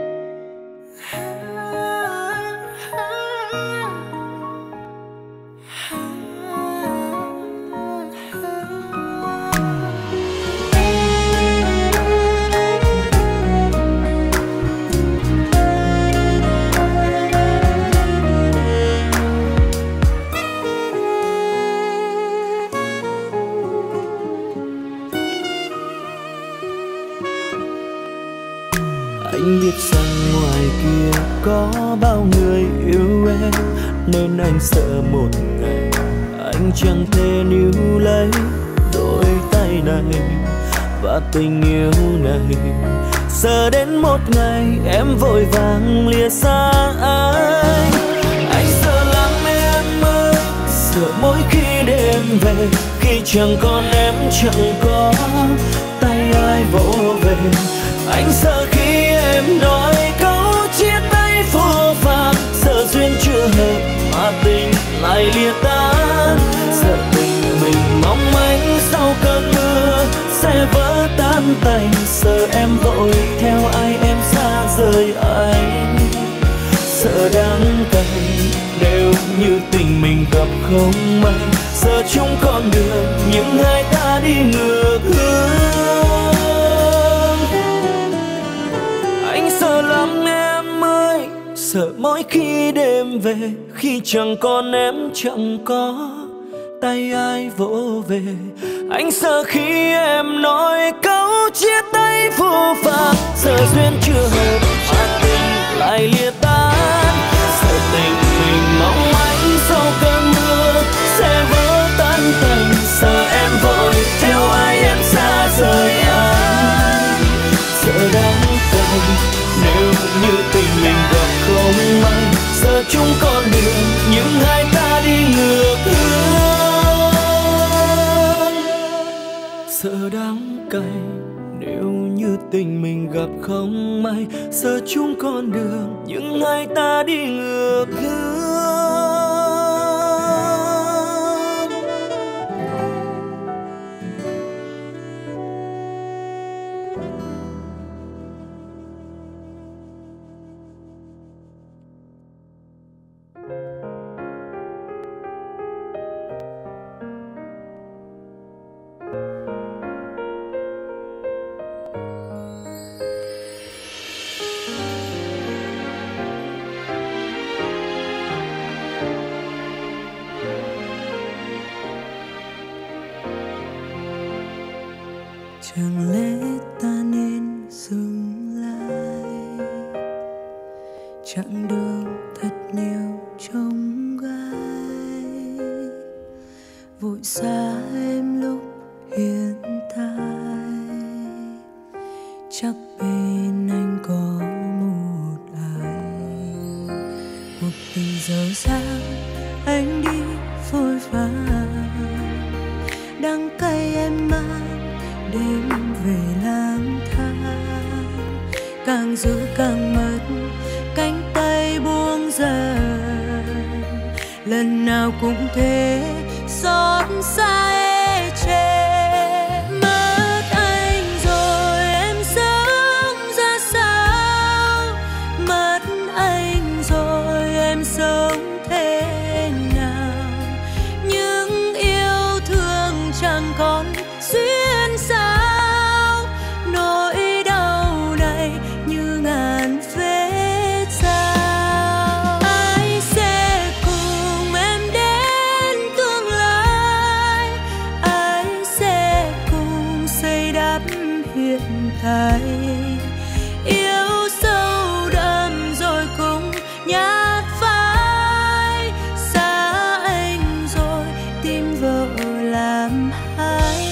Anh biết rằng ngoài kia có bao người yêu em, nên anh sợ một ngày anh chẳng thể níu lấy đôi tay này và tình yêu này. Sợ đến một ngày em vội vàng lìa xa anh. Anh sợ lắm em ơi, sợ mỗi khi đêm về, khi chẳng còn em chẳng có tay ai vỗ về. Anh sợ khi em nói câu chia tay phũ phàng, sợ duyên chưa hợp mà tình lại lìa tan. Sợ tình mình mong manh sau cơn mưa sẽ vỡ tan tành, sợ em vội theo ai em xa rời anh. Sợ đắng cay nếu như tình mình gặp không may, giờ chung con đường nhưng hai ta đi ngược hướng. Anh sợ lắm em ơi, sợ mỗi khi đêm về, khi chẳng còn em chẳng có tay ai vỗ về. Anh sợ khi em nói câu chia tay phũ phàng, sợ duyên chưa hợp mà tình lại lìa tan. Sợ tình mình mong manh sau cơn mưa sẽ vỡ tan tành, sợ em vội theo ai em xa rời anh. Sợ đắng cay nếu như tình mình gặp không may, giờ chung con đường nhưng hai ta đi ngược hướng. Sợ đắng cay nếu như tình mình gặp không may, giờ chung con đường nhưng hai ta đi ngược hướng. Chẳng lẽ ta nên dừng lại, chặng đường thật nhiều trông gai, vội xa em lúc hiện tại. Chắc bên anh có một ai, một tình dở dang anh đi vội vàng. Đắng cay em mang đêm về lang thang, càng giữ càng mất cánh tay buông dần. Lần nào cũng thế xót xa ê chề, chẳng còn duyên sao. Nỗi đau này như ngàn vết dao. Ai sẽ cùng em đến tương lai, ai sẽ cùng xây đắp hiện tại. Yêu sâu đậm rồi cùng nhát phai, xa anh rồi tìm vợ làm hai.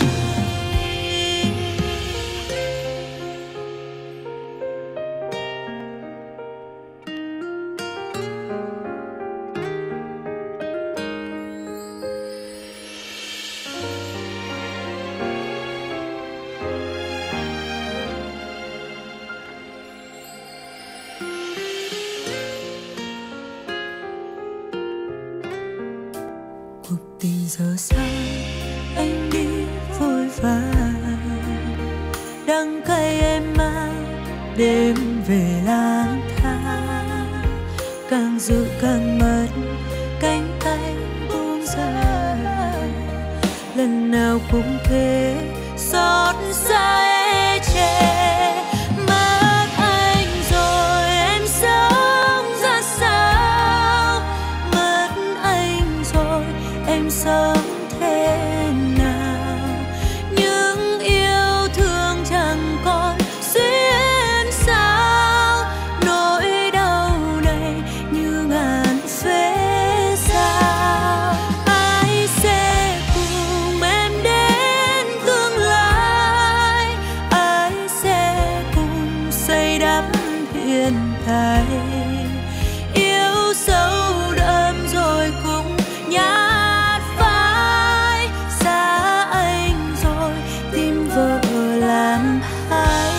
Cuộc tình giờ xa, anh đi vội vã, đắng cay em mãi đêm về lang thang. Càng giữ càng mất, cánh tay buông ra, lần nào cũng thế xót xa ê chề. Mất anh rồi em sống ra sao, mất anh rồi em sống thế nào. Những yêu thương chẳng còn duyên sao, nỗi đau này như ngàn vết dao. Ai sẽ cùng em đến tương lai, ai sẽ cùng xây đắp hiện tại. Yêu sâu đậm rồi cùng nhát phai, xa anh rồi tìm vợ làm hai.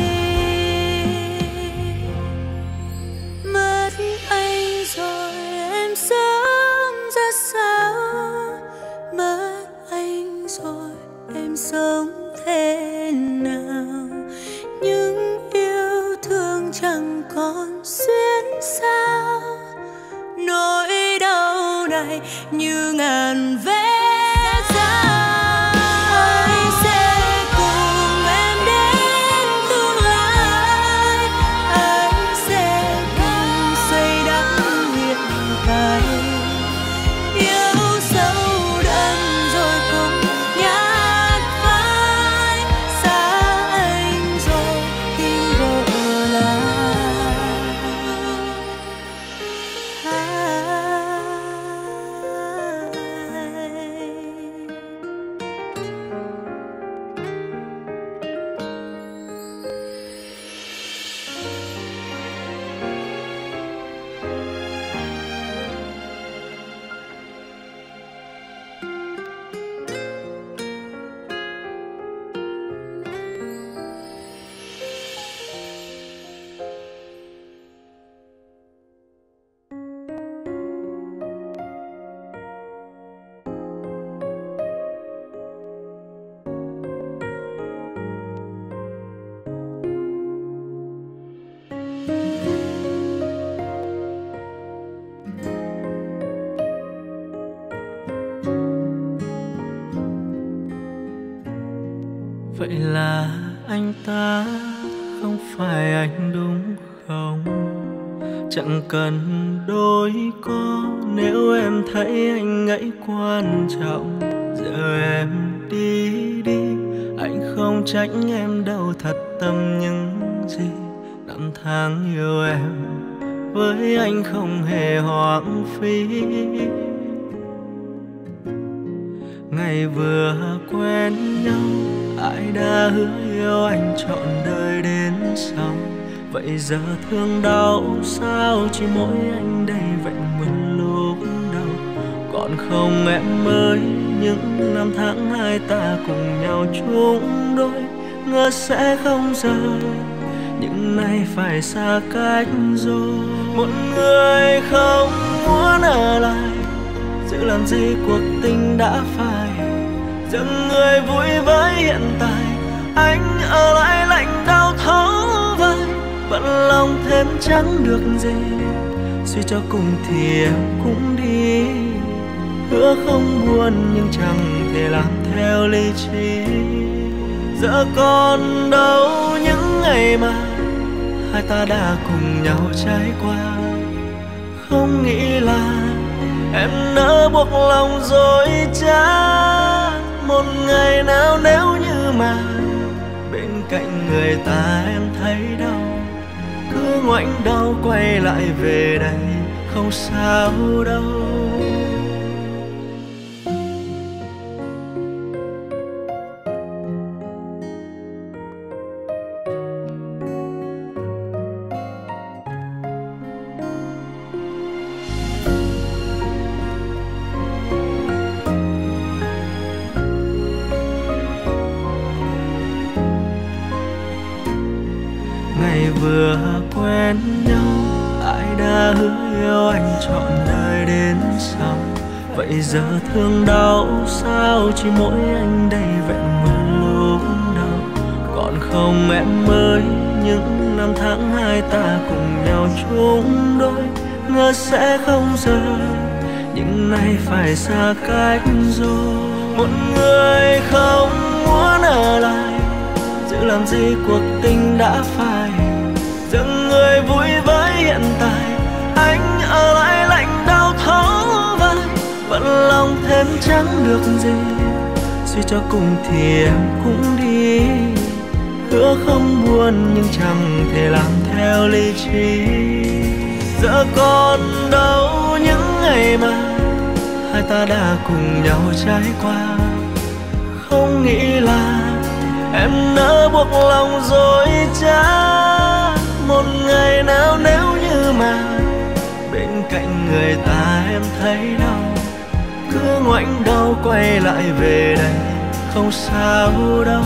Mất anh rồi em sống ra sao, mất anh rồi em sống thế nào. Những yêu thương chẳng còn duyên sao, nỗi đau này như ngàn vết dao. Ai sẽ cùng em đến tương lai, ai sẽ cùng xây đắp hiện tại. Yêu sâu đậm rồi cùng nhát phai, xa anh rồi tìm vợ làm hai. Vậy là anh ta không phải anh đúng không? Chẳng cần đôi co nếu em thấy anh ấy quan trọng. Giờ em đi đi, anh không trách em đâu, thật tâm những gì năm tháng yêu em với anh không hề hoang phí. Ngày vừa quen nhau ai đã hứa yêu anh trọn đời đến sau. Vậy giờ thương đau sao chỉ mỗi anh đây vẹn nguyên lúc đầu. Còn không em ơi, những năm tháng hai ta cùng nhau chung đôi, ngờ sẽ không rời nhưng nay phải xa cách rồi. Một người không muốn ở lại, giữ làm gì cuộc tình đã phai. Dừng người vui với hiện tại, anh ở lại lạnh đau thấu vai. Bận lòng thêm chẳng được gì, suy cho cùng thì em cũng đi. hứa không buồn nhưng chẳng thể làm theo lý trí. Giờ còn đâu những ngày mà hai ta đã cùng nhau trải qua. Không nghĩ là em nỡ buộc lòng dối trá. Một ngày nào nếu như mà bên cạnh người ta em thấy đau, cứ ngoảnh đầu quay lại về đây không sao đâu. Vừa quen nhau ai đã hứa yêu anh trọn đời đến sau. Vậy giờ thương đau sao chỉ mỗi anh đây vẹn nguyên lúc đầu. Còn không em ơi, những năm tháng hai ta cùng nhau chung đôi, ngờ sẽ không rời nhưng nay phải xa cách rồi. Một người không muốn ở lại, giữ làm gì cuộc tình đã phai. Dừng người vui với hiện tại, anh ở lại lạnh đau thấu vai. Bận lòng thêm chẳng được gì, suy cho cùng thì em cũng đi. Hứa không buồn nhưng chẳng thể làm theo lý trí. Giờ còn đâu những ngày mà hai ta đã cùng nhau trải qua. Không nghĩ là em nỡ buộc lòng dối trá. Một ngày nào nếu như mà bên cạnh người ta em thấy đau, cứ ngoảnh đầu quay lại về đây không sao đâu.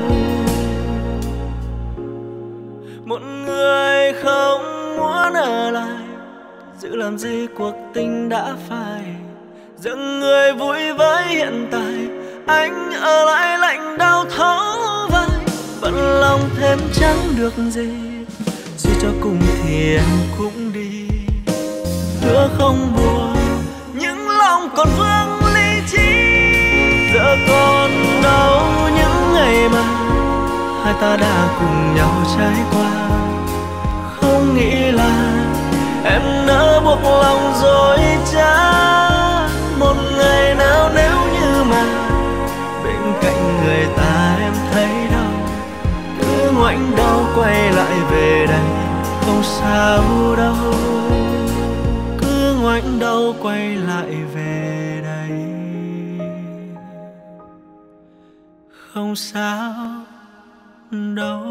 Một người không muốn ở lại, giữ làm gì cuộc tình đã phai. Dừng người vui với hiện tại, anh ở lại lạnh đau thấu vai. Bận lòng thêm chẳng được gì, suy cho cùng thì em cũng đi. Hứa không buồn nhưng lòng còn vương lý trí. Giờ còn đâu những ngày mà hai ta đã cùng nhau trải qua. Không nghĩ là em nỡ buộc lòng dối trá. Một ngày nào nếu như mà bên cạnh người ta em thấy đau, cứ ngoảnh đầu quay lại về đây không sao đâu. Cứ ngoảnh đầu quay lại về đây không sao đâu.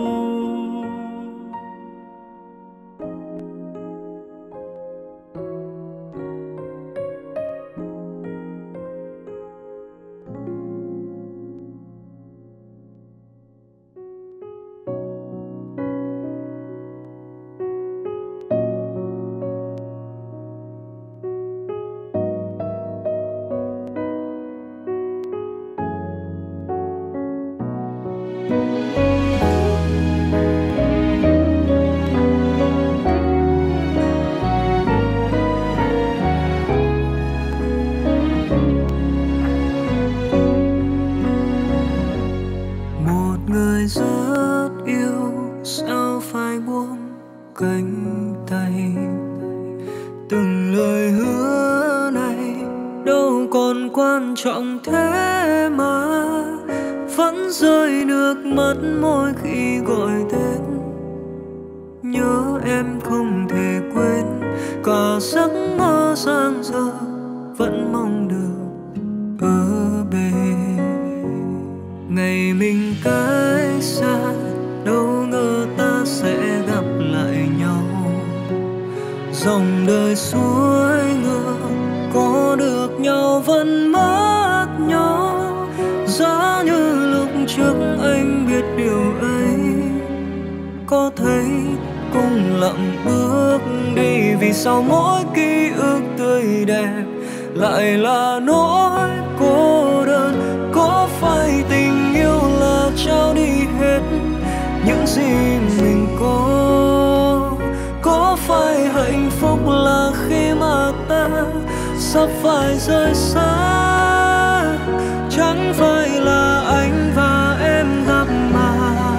Trọng thế mà vẫn rơi nước mắt mỗi khi gọi tên. Nhớ em không thể quên, cả giấc mơ giang dở vẫn mong được ở bên. Ngày mình cách xa, đâu ngờ ta sẽ gặp lại nhau. Dòng đời xuôi ngược, có được nhau vẫn mất nhau. Giá như lúc trước anh biết điều ấy, có thấy cùng lặng bước đi. Vì sao mỗi ký ức tươi đẹp lại là nỗi cô đơn? Có phải tình yêu là trao đi hết những gì mình có? Có phải hạnh phúc là khi mà ta sắp phải rời xa. Chẳng phải là anh và em gặp mà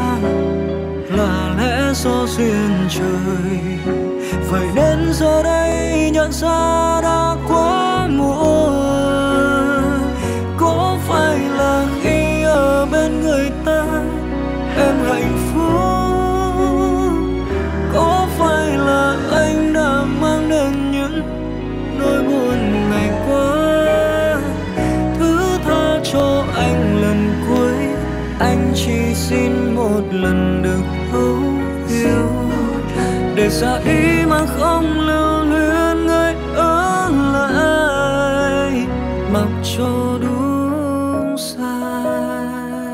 là lẽ do duyên trời. Vậy nên giờ đây nhận ra đã quá muộn. Có phải là khi ở bên người ta em hạnh phúc? Có phải là anh đã mang đến những nỗi buồn ngày qua? Thứ tha cho anh lần cuối, anh chỉ xin một lần được thấu yêu. Để ra đi mà không lưu luyến, người ở lại mặc cho đúng sai.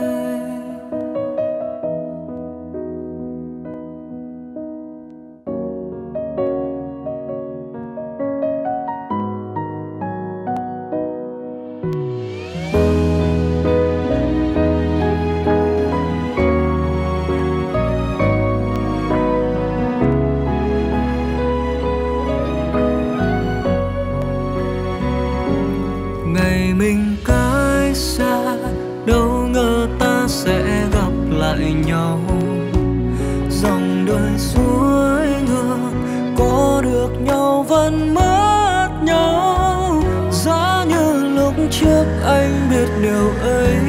Ngày mình cách xa, đâu ngờ ta sẽ gặp lại nhau. Dòng đời suối ngược, có được nhau vẫn mất nhau. Giá như lúc trước anh biết điều ấy,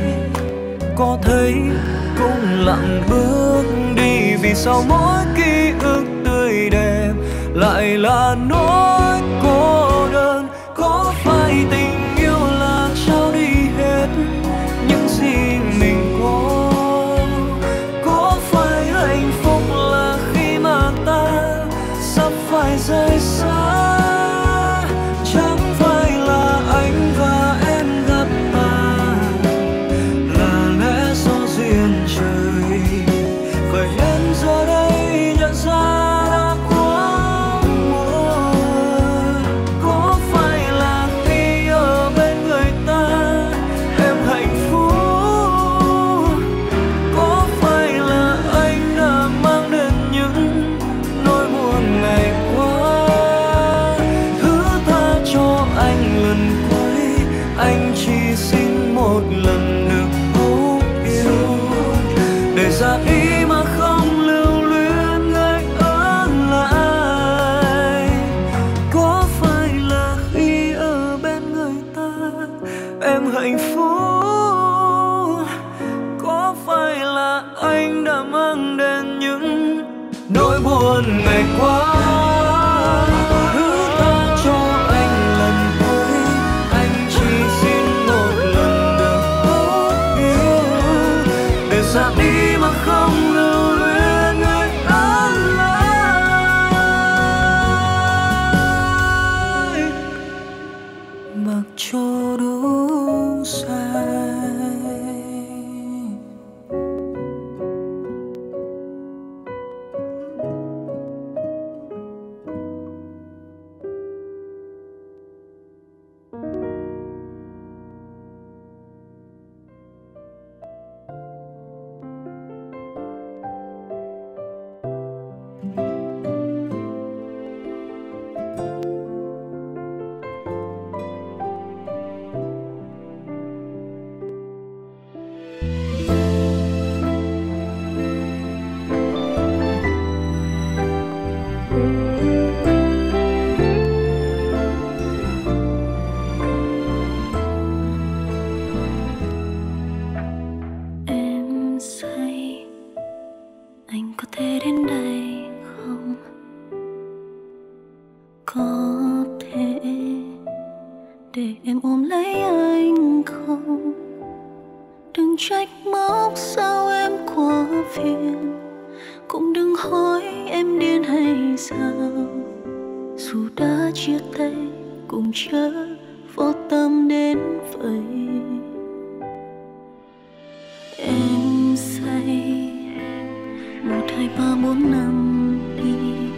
có thấy cũng lặng bước đi. Vì sao mỗi ký ức tươi đẹp lại là nỗi cô đơn? Có phải tình yêu là trao đi hết những gì mình có? Có phải hạnh phúc là khi mà ta sắp phải rời xa? Chẳng phải là anh và em gặp ta là lẽ do duyên trời. Vậy nên giờ đây nhận ra đã quá muộn. Có phải là khi ở bên người ta em hạnh phúc? Có phải là anh đã mang đến những nỗi buồn ngày qua? Thứ tha cho anh lần cuối, anh chỉ xin một lần được thấu yêu. Để ra đi mà không lưu luyến, người ở lại. Có phải là khi ở bên người ta em hạnh phúc? Có phải là anh đã mang đến những nỗi buồn ngày qua? Thứ tha cho anh lần cuối, anh chỉ xin một lần được thấu yêu. Để ra đi mà không lưu luyến, người ở lại mặc cho đúng sai. Em say, anh có thể đến đây không? Có thể để em ôm lấy anh không? Đừng trách móc sao em quá phiền, cũng đừng hỏi em điên hay sao. Dù đã chia tay cũng chớ vô tâm đến vậy. Em say 1, 2, 3, 4 năm đi,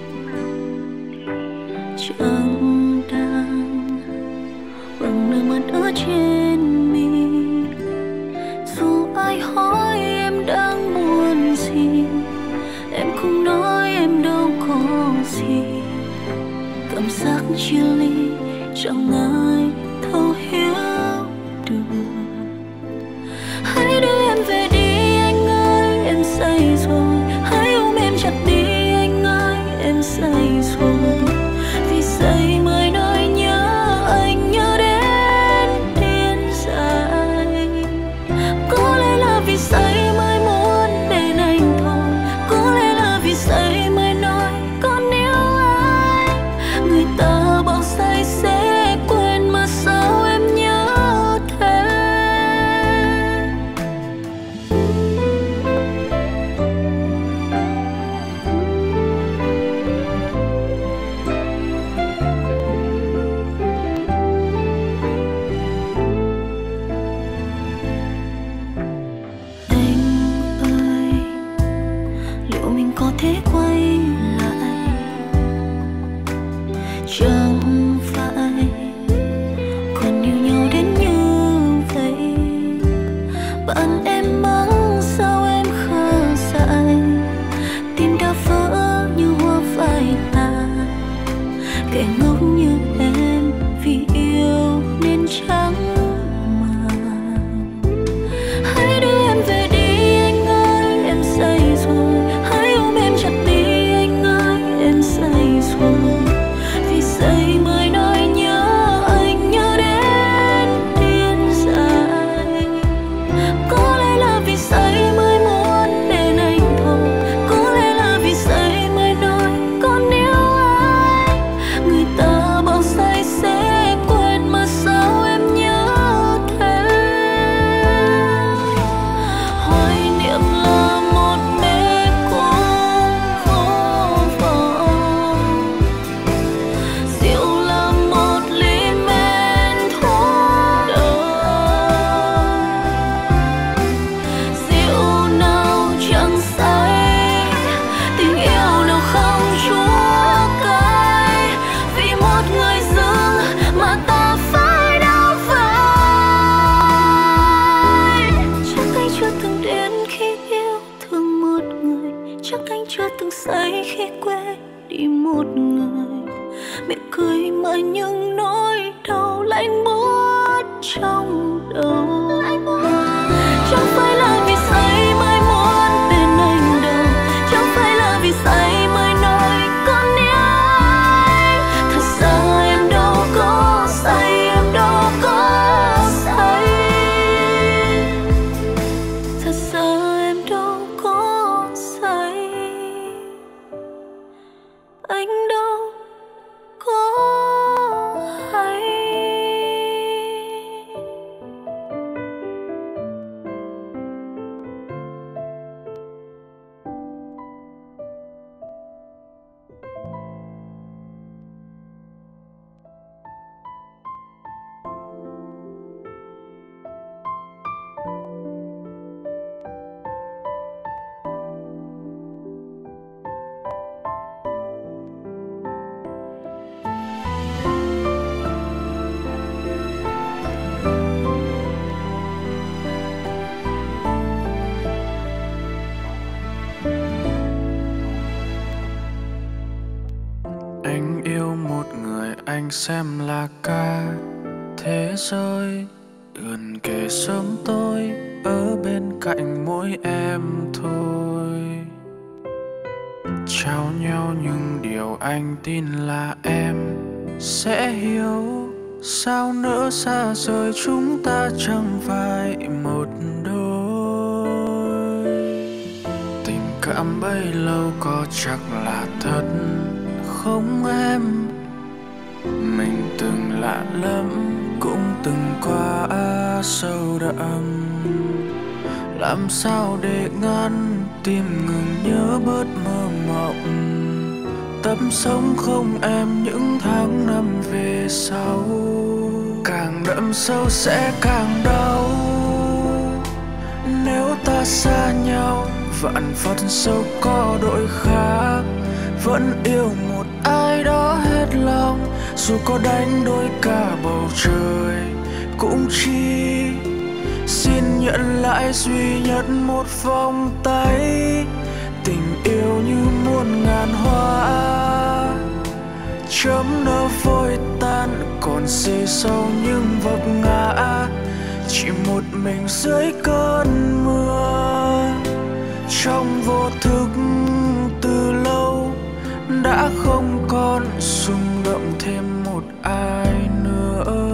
chẳng đang bằng nước mắt ở trên mi. Dù ai hỏi em đang buồn gì, em không nói em đâu có gì. Cảm giác chia ly chẳng ai thấu hiểu được. Hãy đưa em về đi anh ơi, em say rồi. Hãy ôm em chặt đi anh ơi, em say rồi. Vì say mới nói nhớ anh, nhớ đến điên dại. Có lẽ là vì say mới muốn đến anh thôi. Có lẽ là vì say mới nói còn yêu anh. Người ta bảo say sẽ quên mà sao em nhớ thế. Anh ơi, liệu mình có thể quay lại? Chẳng phải còn yêu nhau đến như vậy. Bạn em mắng sao em khờ dại. Tim đã vỡ như hoa phai tàn. Kẻ ngốc như em vì yêu nên chẳng màng. Hãy đưa em về đi anh ơi, em say rồi. Hãy ôm em chặt đi anh ơi, em say rồi. Vì say mới nói nhớ anh, nhớ đến điên dại. Có lẽ là vì say mới muốn đến anh thôi. Có lẽ là vì say mới nói còn yêu anh. Người ta bảo say sẽ quên mà sao em nhớ thế. Hoài niệm là một mê cung vô vọng. Rượu là một ly men thuốc độc. Rượu nào chẳng say, tình yêu nào không chúa cay. Vì một người dưng mà ta phải đau vai. Chắc anh chưa từng đến khi yêu thương một người. Chắc anh chưa từng say khi quên đi một người. Miệng cười mà những nỗi đau lạnh buốt trong đầu. Chẳng phải là vì say mới muốn đến anh đâu. Chẳng phải là vì say mới nói còn yêu anh. Thật ra em đâu có say, em đâu có say. Thật ra em đâu có say. Anh đâu có hay. Anh yêu một người anh xem là cả thế giới, gần kề sớm tối ở bên cạnh mỗi em thôi. Trao nhau những điều anh tin là em sẽ hiểu. Sao nỡ xa rời chúng ta chẳng phải một đôi. Tình cảm bấy lâu có chắc là thật không em? Mình từng lạ lắm, cũng từng qua sâu đậm. Làm sao để ngăn tim ngừng nhớ bớt mơ mộng. Tập sống không em những tháng năm về sau. Càng đậm sâu sẽ càng đau. Nếu ta xa nhau, vạn phận sâu có đội khác. Vẫn yêu một ai đó hết lòng. Dù có đánh đôi cả bầu trời, cũng chỉ xin nhận lại duy nhất một vòng tay. Tình yêu như muôn ngàn hoa, chớm nở vội tan còn xê sau những vấp ngã, chỉ một mình dưới cơn mưa. Trong vô thức từ lâu đã không còn rung động thêm một ai nữa.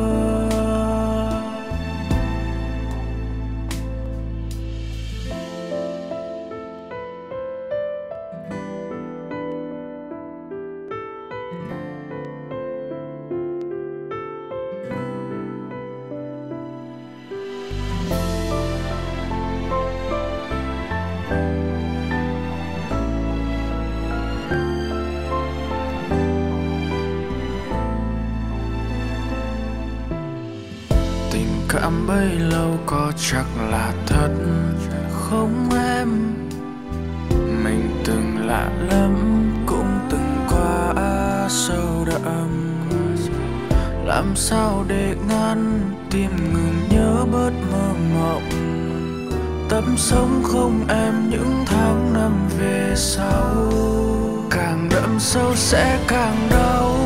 Cảm bấy lâu có chắc là thật không em? Mình từng lạ lắm, cũng từng qua sâu đậm. Làm sao để ngăn tim ngừng nhớ bớt mơ mộng? Tâm sống không em những tháng năm về sau. Càng đậm sâu sẽ càng đau.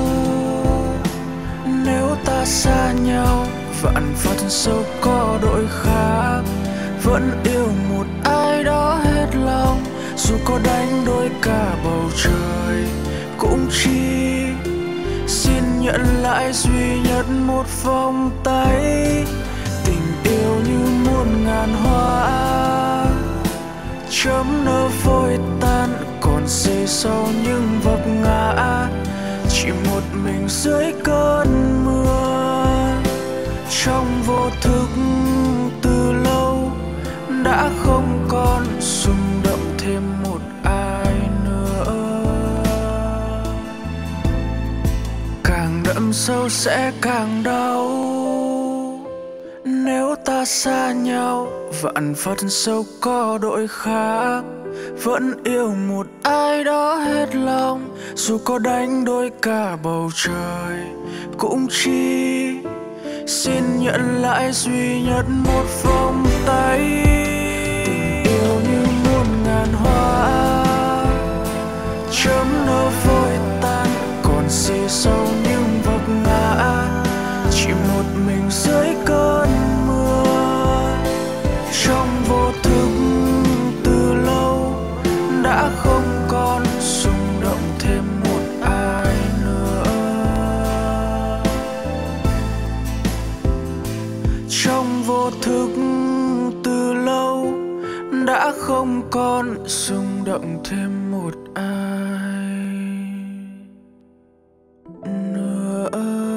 Nếu ta xa nhau vạn phật sâu có đổi khác, vẫn yêu một ai đó hết lòng. Dù có đánh đôi cả bầu trời cũng chỉ xin nhận lại duy nhất một vòng tay. Tình yêu như muôn ngàn hoa, chớm nở vội tan còn xê sau những vấp ngã, chỉ một mình dưới cơn mưa. Trong vô thức từ lâu đã không còn rung động thêm một ai nữa. Càng đậm sâu sẽ càng đau. Nếu ta xa nhau vạn phật sâu có đổi khác, vẫn yêu một ai đó hết lòng. Dù có đánh đôi cả bầu trời cũng chỉ xin nhận lại duy nhất một vòng tay. Tình yêu như muôn ngàn hoa, chớm nở vội tan còn xê sau những vấp ngã, chỉ một mình dưới cơn mưa. Trong vô thức từ lâu đã không còn rung động thêm một ai nữa. Trong vô thức từ lâu đã không còn rung động thêm một ai nữa.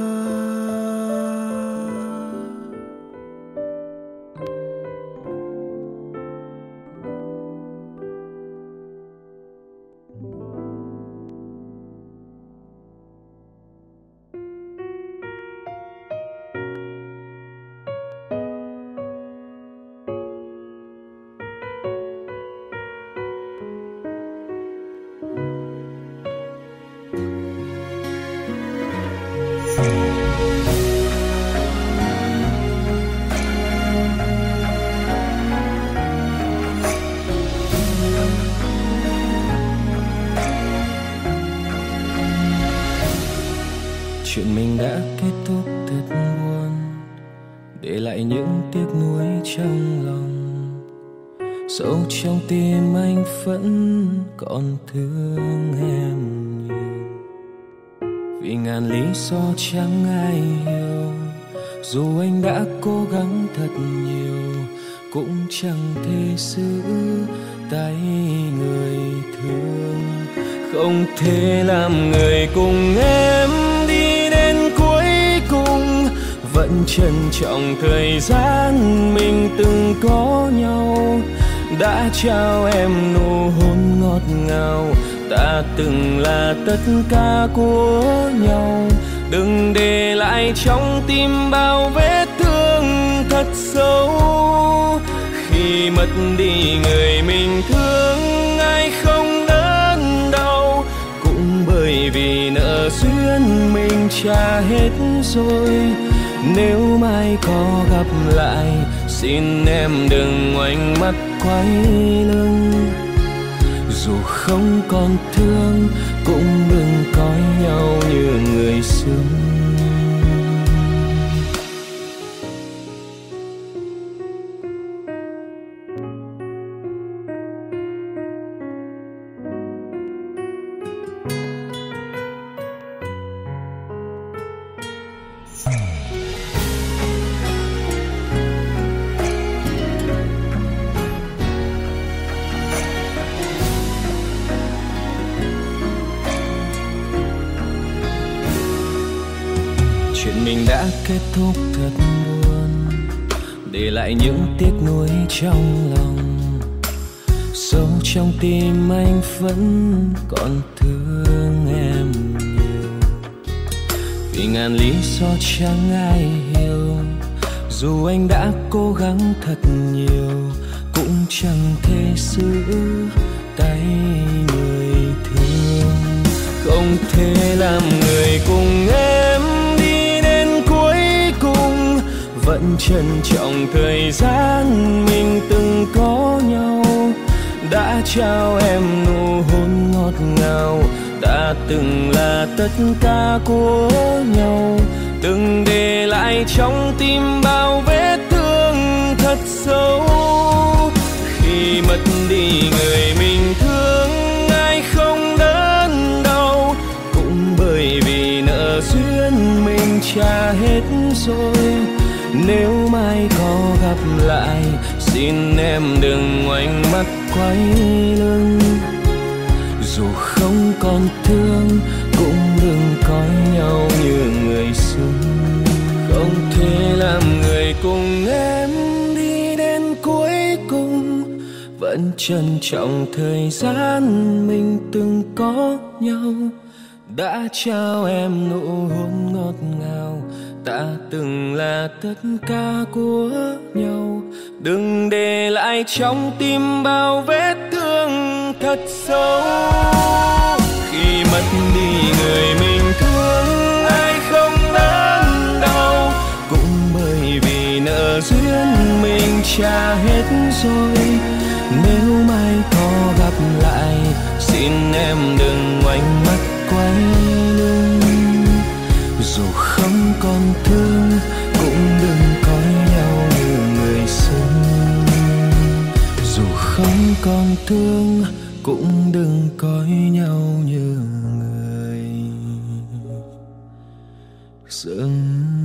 Chuyện mình đã kết thúc thật buồn, để lại những tiếc nuối trong lòng. Sâu trong tim anh vẫn còn thương em nhiều, vì ngàn lý do chẳng ai hiểu. Dù anh đã cố gắng thật nhiều, cũng chẳng thể giữ tay người thương. Không thể làm người cùng em đi đến cuối cùng, vẫn trân trọng thời gian mình từng có nhau. Đã trao em nụ hôn ngọt ngào, ta từng là tất cả của nhau. Đừng để lại trong tim bao vết thương thật sâu. Khi mất đi người mình thương, ai không đớn đau, cũng bởi vì nợ duyên mình trả hết rồi. Nếu mai có gặp lại, xin em đừng ngoảnh mắt quay lưng. Dù không còn thương cũng đừng coi nhau như người xưa. Chuyện mình đã kết thúc thật buồn, để lại những tiếc nuối trong lòng. Sâu trong tim anh vẫn còn thương em nhiều, vì ngàn lý do chẳng ai hiểu. Dù anh đã cố gắng thật nhiều, cũng chẳng thể giữ tay người thương. Không thể làm người cùng em đi đến cuối cùng, vẫn trân trọng thời gian mình từng có nhau. Đã trao em nụ hôn ngọt ngào, đã từng là tất cả của nhau. Đừng để lại trong tim bao vết thương thật sâu. Khi mất đi người mình thương, ai không đớn đau, cũng bởi vì nợ duyên mình trả hết rồi. Nếu mai có gặp lại, xin em đừng ngoảnh mắt quay lưng. Dù không còn thương cũng đừng coi nhau như người xưa. Không thể làm người cùng em đi đến cuối cùng, vẫn trân trọng thời gian mình từng có nhau. Đã trao em nụ hôn ngọt ngào, ta từng là tất cả của nhau. Đừng để lại trong tim bao vết thương thật sâu. Khi mất đi người mình thương, ai không đớn đau, cũng bởi vì nợ duyên mình trả hết rồi. Nếu mai có gặp lại, xin em đừng ngoảnh mắt quay lưng. Dù không còn thương cũng đừng coi nhau như người xưa. Dù không còn thương cũng đừng coi nhau như người xưa.